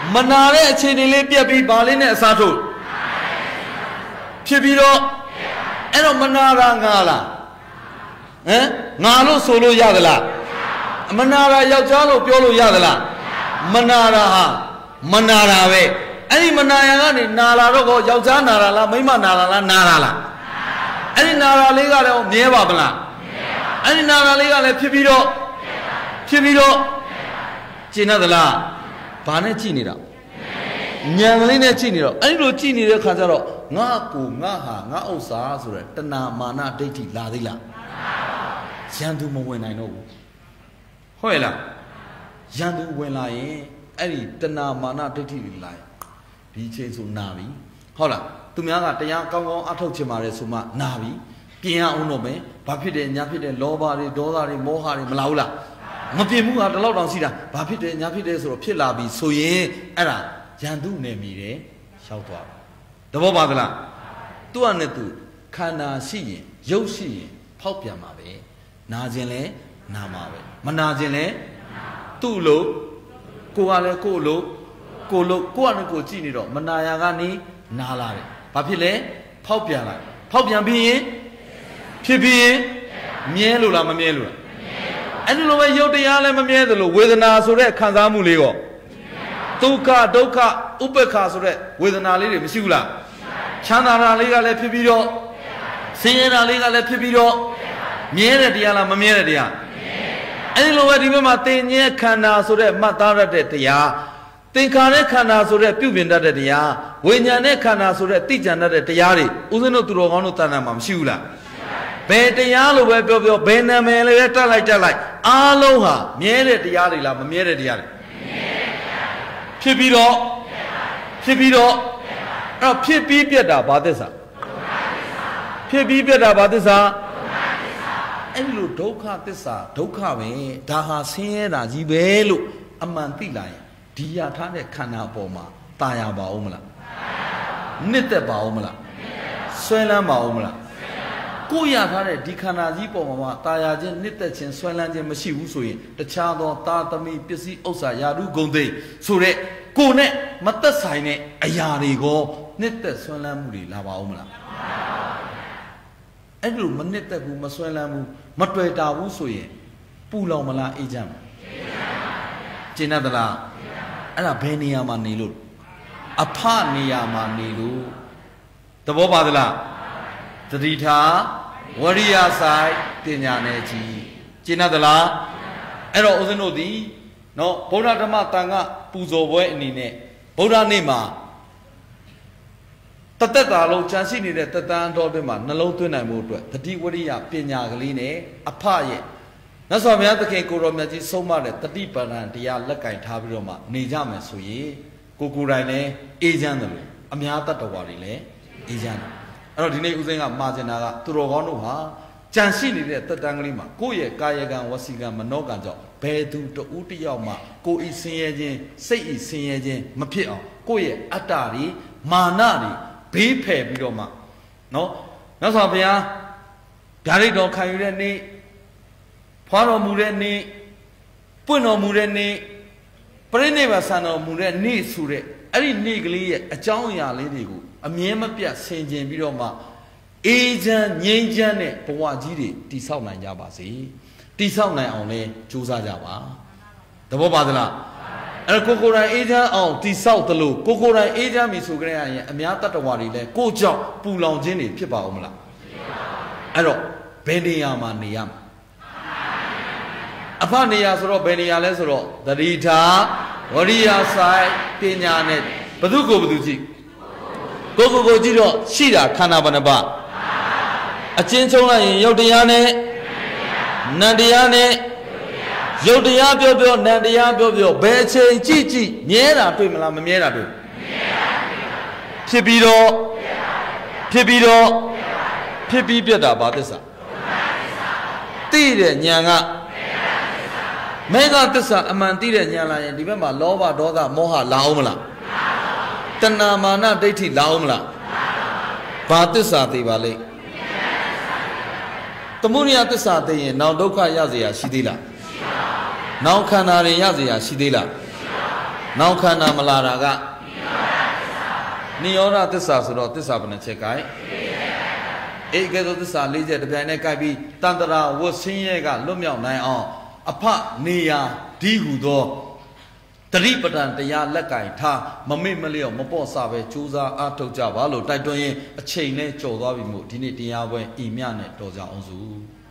မနာတဲ့အခြေအနေလေးပြက်ပြီးဘာလေးနဲ့အစားထိုးဖြစ်ပြီးတော့အဲ့တော့မနာတာငါလားဟမ်ငါလို့ဆိုလို့ရသလားမနာတာယောက်ျားလို့ပြောလို့ရသလားမနာတာဟာမနာတာပဲအဲ့ဒီမနာရကနေနာလာတော့ကောယောက်ျားနာလာလားမိန်းမနာလာလားနာလာလားအဲ့ဒီနာလာလေးကလည်းမြဲပါမလားအဲ့ဒီနာလာလေးကလည်းဖြစ်ပြီးတော့ကျင့်တတ်သလားဘာနဲ့ကြည့်နေတာဉာဏ်ကလေးနဲ့ကြည့်နေတော့အဲ့ဒီလိုကြည့်နေတဲ့ခါကျတော့ငါကိုငါဟာငါဥစ္စာဆိုတဲ့တဏမာနဒိဋ္ဌိလာသေးလားရန်သူမဝင်နိုင်တော့ဘူးဟုတ်ရဲ့လားရန်သူဝင်လာရင်အဲ့ဒီတဏမာနဒိဋ္ဌိတွေလာရင်ဒီချိန်ဆိုနာပြီဟုတ်လားသူများကတရားကောင်းကောင်းအထောက်ချင်ပါတယ်ဆိုမှနာပြီပြင်အောင်တော့မယ်ဘာဖြစ်တယ်ညာဖြစ်တယ်လောဘတွေဒေါသတွေမောဟတွေမလာဘူးလားမပြင်ဘူးဟာတလောက်တောင်ရှိတာဘာဖြစ်တယ်ညာဖြစ်တယ်ဆိုတော့ဖြစ်လာပြီဆိုရင်အဲ့ဒါရန်သူနယ်မြေတယ်ရောက်သွားတယ်တဘောပါသလားသူကနဲ့သူခန္ဓာရှိရင်ရုပ်ရှိရင်ဖောက်ပြန်မှာပဲနာခြင်းလဲနာမှာပဲမနာခြင်းလဲသူ့လို့ကိုကလည်းကိုလို့ကိုကလည်းကိုကြည့်နေတော့မနာရကနေနာလာတယ်ဘာဖြစ်လဲဖောက်ပြန်လာဖောက်ပြန်ပြီးရင်ဖြစ်ပြီးရင်မြဲလို့လားမမြဲလို့လားအဲ့ဒီလိုပဲရုပ်တရားလည်းမမြဲသလိုဝေဒနာဆိုတဲ့ခံစားမှုလေးကောဒုက္ခဥပ္ပခါဆိုတဲ့ဝေဒနာလေးတွေမရှိဘူးလားချမ်းသာတာလေးကလည်းဖြစ်ပြီးတော့ဆင်းရဲတာလေးကလည်းဖြစ်ပြီးတော့မြဲတဲ့တရားလားမမြဲတဲ့တရားအဲ့ဒီလိုပဲဒီဘက်မှာတင်ញဲခန္ဓာဆိုတဲ့မှတ်သားရတဲ့တရားသင်္ခါရခန္ဓာဆိုတဲ့ပြုပြင်တတ်တဲ့တရားဝိညာဉ်နဲ့ခန္ဓာဆိုတဲ့သိကြံတတ်တဲ့တရားတွေဦးဇင်းတို့သူတော်ကောင်းတို့တဏ္ဍာမှာမရှိဘူးလားဘယ်တရားလို့ပဲပြောဘယ်နာမည်လေးပဲတက်လိုက်အားလုံးဟာမြဲတဲ့တရားတွေလားမမြဲတဲ့တရားတွေဖြစ်ပြီးတော့အဲ့တော့ဖြစ်ပြီးပြတ်တာဘာသစ္စာဖြစ်ပြီးပြတ်တာဘာသစ္စာအဲ့လိုဒုက္ခသစ္စာဒုက္ခပဲဒါဟာဆင်းရဲတာကြီးပဲလို့အမှန်သိလာရင်ဒီရထားတဲ့ခန္ဓာအပေါ်မှာตายရပါဦးမလားနှစ်သက်ပါဦးမလားဆွဲလန်းပါဦးမလားကိုရထားတဲ့ဒီခန္ဓာကြီးပေါ်မှာตายရခြင်းနှစ်သက်ခြင်းဆွဲလန်းခြင်းမရှိဘူးဆိုရင်တခြားသောသာသမီပစ္စည်းဥစ္စာယာတုဂုံသိဆိုတဲ့ကိုနဲ့မသက်ဆိုင်တဲ့အရာတွေကိုနှစ်သက်ဆွဲလန်းမှုတွေလာပါဦးမလားအဲ့လိုမနှစ်သက်ဘူးမဆွဲလန်းဘူးမတွေ့တာဘူးဆိုရင်ပူလောင်မလားအေးချမ်းကျင်တတ်သလားအဲ့ဒါဘယ်နေရာမှာနေလို့အဖနေရာမှာနေလို့သဘောပါသလားသတိထားဝရိယဆိုင်ပညာနဲ့ကြီးကျင်တတ်သလားအဲ့တော့ဦးဇင်းတို့ဒီနော်ဗုဒ္ဓဓမ္မတန်ခါပူဇော်ပွဲအနေနဲ့ဗုဒ္ဓနေ့မှာတသက်တာလုံးကြံရှိနေတဲ့တသန်းတော်တွေမှာနှလုံးသွင်းနိုင်မှုအတွက်တတိဝရိယပညာကလေးနဲ့အဖရဲ့မြတ်စွာဘုရားသခင်ကိုရောမြတ်ကြီးဆုံးမတဲ့တတိပဒံတရားလက်ကင်ထားပြီးတော့မှနေကြမယ်ဆိုရင်ကိုယ်တိုင်လည်းအေးချမ်းတယ်လို့အများတတ္တဝါတွေလည်းအေးချမ်းတယ်အဲ့တော့ဒီနေ့ဦးဇင်းကမှာကျင်တာကသူတော်ကောင်းတို့ဟာကြံရှိနေတဲ့တတန်းကလေးမှာကိုယ့်ရဲ့ကာယကံဝစီကံမနောကံကြောင့်ဘယ်သူတဦးတယောက်မှကိုယ်ဤဆင်းရဲခြင်းစိတ်ဤဆင်းရဲခြင်းမဖြစ်အောင်ကိုယ့်ရဲ့အတ္တတွေမာနတွေဘေးဖယ်ပြီးတော့မှနော်မြတ်စွာဘုရားဓာရိတော်ခံယူတဲ့နေ့ဖွာတော်မူတဲ့နေ့ပွင့်တော်မူတဲ့နေ့ပရိနိဗ္ဗာန်ဆံတော်မူတဲ့နေ့ဆိုတဲ့အဲ့ဒီနေ့ကလေးရဲ့အကြောင်းအရာလေးတွေကိုအမြဲမပြတ်ဆင်ခြင်ပြီးတော့မှအေးချမ်းငြိမ်းချမ်းတဲ့ဘဝကြီးတွေတည်ဆောက်နိုင်ကြပါစေတည်ဆောက်နိုင်အောင်လဲကြိုးစားကြပါသဘောပါသလားအဲ့တော့ကိုယ်တိုင်အေးချမ်းအောင်တည်ဆောက်သလိုကိုယ်တိုင်အေးချမ်းပြီဆိုကြရင်အများတတ္တဝါတွေလည်းကိုကြောင့်ပူလောင်ခြင်းတွေဖြစ်ပါဦးမလားအဲ့တော့ဘယ်နေရာမှာနေရမှာအဖနေရာဆိုတော့ဘယ်နေရာလဲဆိုတော့သတိထားဝရိယဆိုင်ပညာနဲ့ဘသူကိုဘသူကြည့်ကိုကြည့်တော့ရှိတာခန္ဓာဘယ်နှပါအချင်းချုံလိုက်ရင်ယုတ်တရားနဲ့နံတရားနဲ့ယုတ်တရားပြောနံတရားပြောဘယ်အချိန်ကြည့်မြဲတာတွေ့မလားမမြဲတာတွေ့ဖြစ်ပြီးပြတ်တာဘာသစ္စာသိတဲ့ဉာဏ်ကမေဃသစ္စာအမှန်သိတဲ့ဉာဏ်လာရင်ဒီဘက်မှာလောဘဒေါသမောဟလာအောင်မလားတဏမာနဒိဋ္ဌိလာအောင်မလားဘာသစ္စာသိပါလိမ့်သမုဒိယသစ္စာသိရင်နောက်ဒုက္ခရเสียရရှိသေးလားနောက်ခန္ဓာတွေရเสียရရှိသေးလားနောက်ခန္ဓာမလာတာကနိရောဓသစ္စာဆိုတော့သစ္စာဘယ်နှချက်ကိုက်အေကဲသို့သစ္စာ၄ချက်တစ်ပြိုင်တည်းကိုက်ပြီးတန်တရာဝတ်ဆင်းရဲကလွတ်မြောက်နိုင်အောင်အဖနေရာဒီဟုသောတတိပဒံတရားလက်ကင်ထားမမေ့မလျော့မပေါ့ဆပဲကြိုးစားအားထုတ်ကြပါလို့တိုက်တွန်းရင်အချိန်နဲ့ကြော်သွားပြီမို့ဒီနေ့တရားပွဲဤမြနဲ့တော်ကြအောင်စု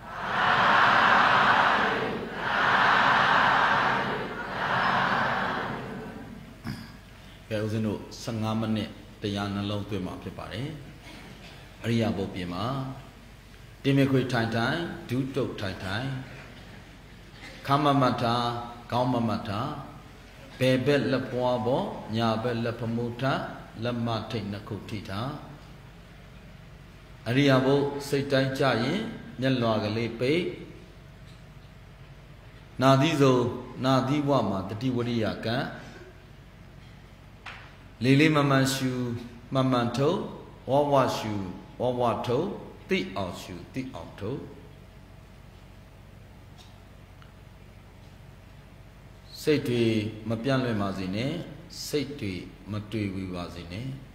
ကဲဦးဇင်းတို့15မိနစ်တရားနှလုံးသွင်းမှာဖြစ်ပါတယ်အရိယာဘုတ်ပြင်မှာတင်မေခွေထိုင်ထိုင်ဒုတုတ်ထိုင်ထိုင်ခမမတ်တာကောင်းမမတ်တာဘယ်ဘက်လက်ပွားပေါ်ညာဘက်လက်ဖမုထလက်မထိတ်နှစ်ခုထိတာအရိယာဘုတ်စိတ်တိုင်းကြရင်မျက်လွှာကလေးပိတ်နာသီးစုံနာသီးဘဝမှာတတိဝရိယကံလေးလေးမမှန်ရှူမှန်မှန်ထုတ်ဝဝရှူဝဝထုတ်သိအောင်ရှူသိအောင်ထုတ်စိတ်တွေမပြန့်လွင့်ပါစေနဲ့စိတ်တွေမတွေ့ဝေပါစေနဲ့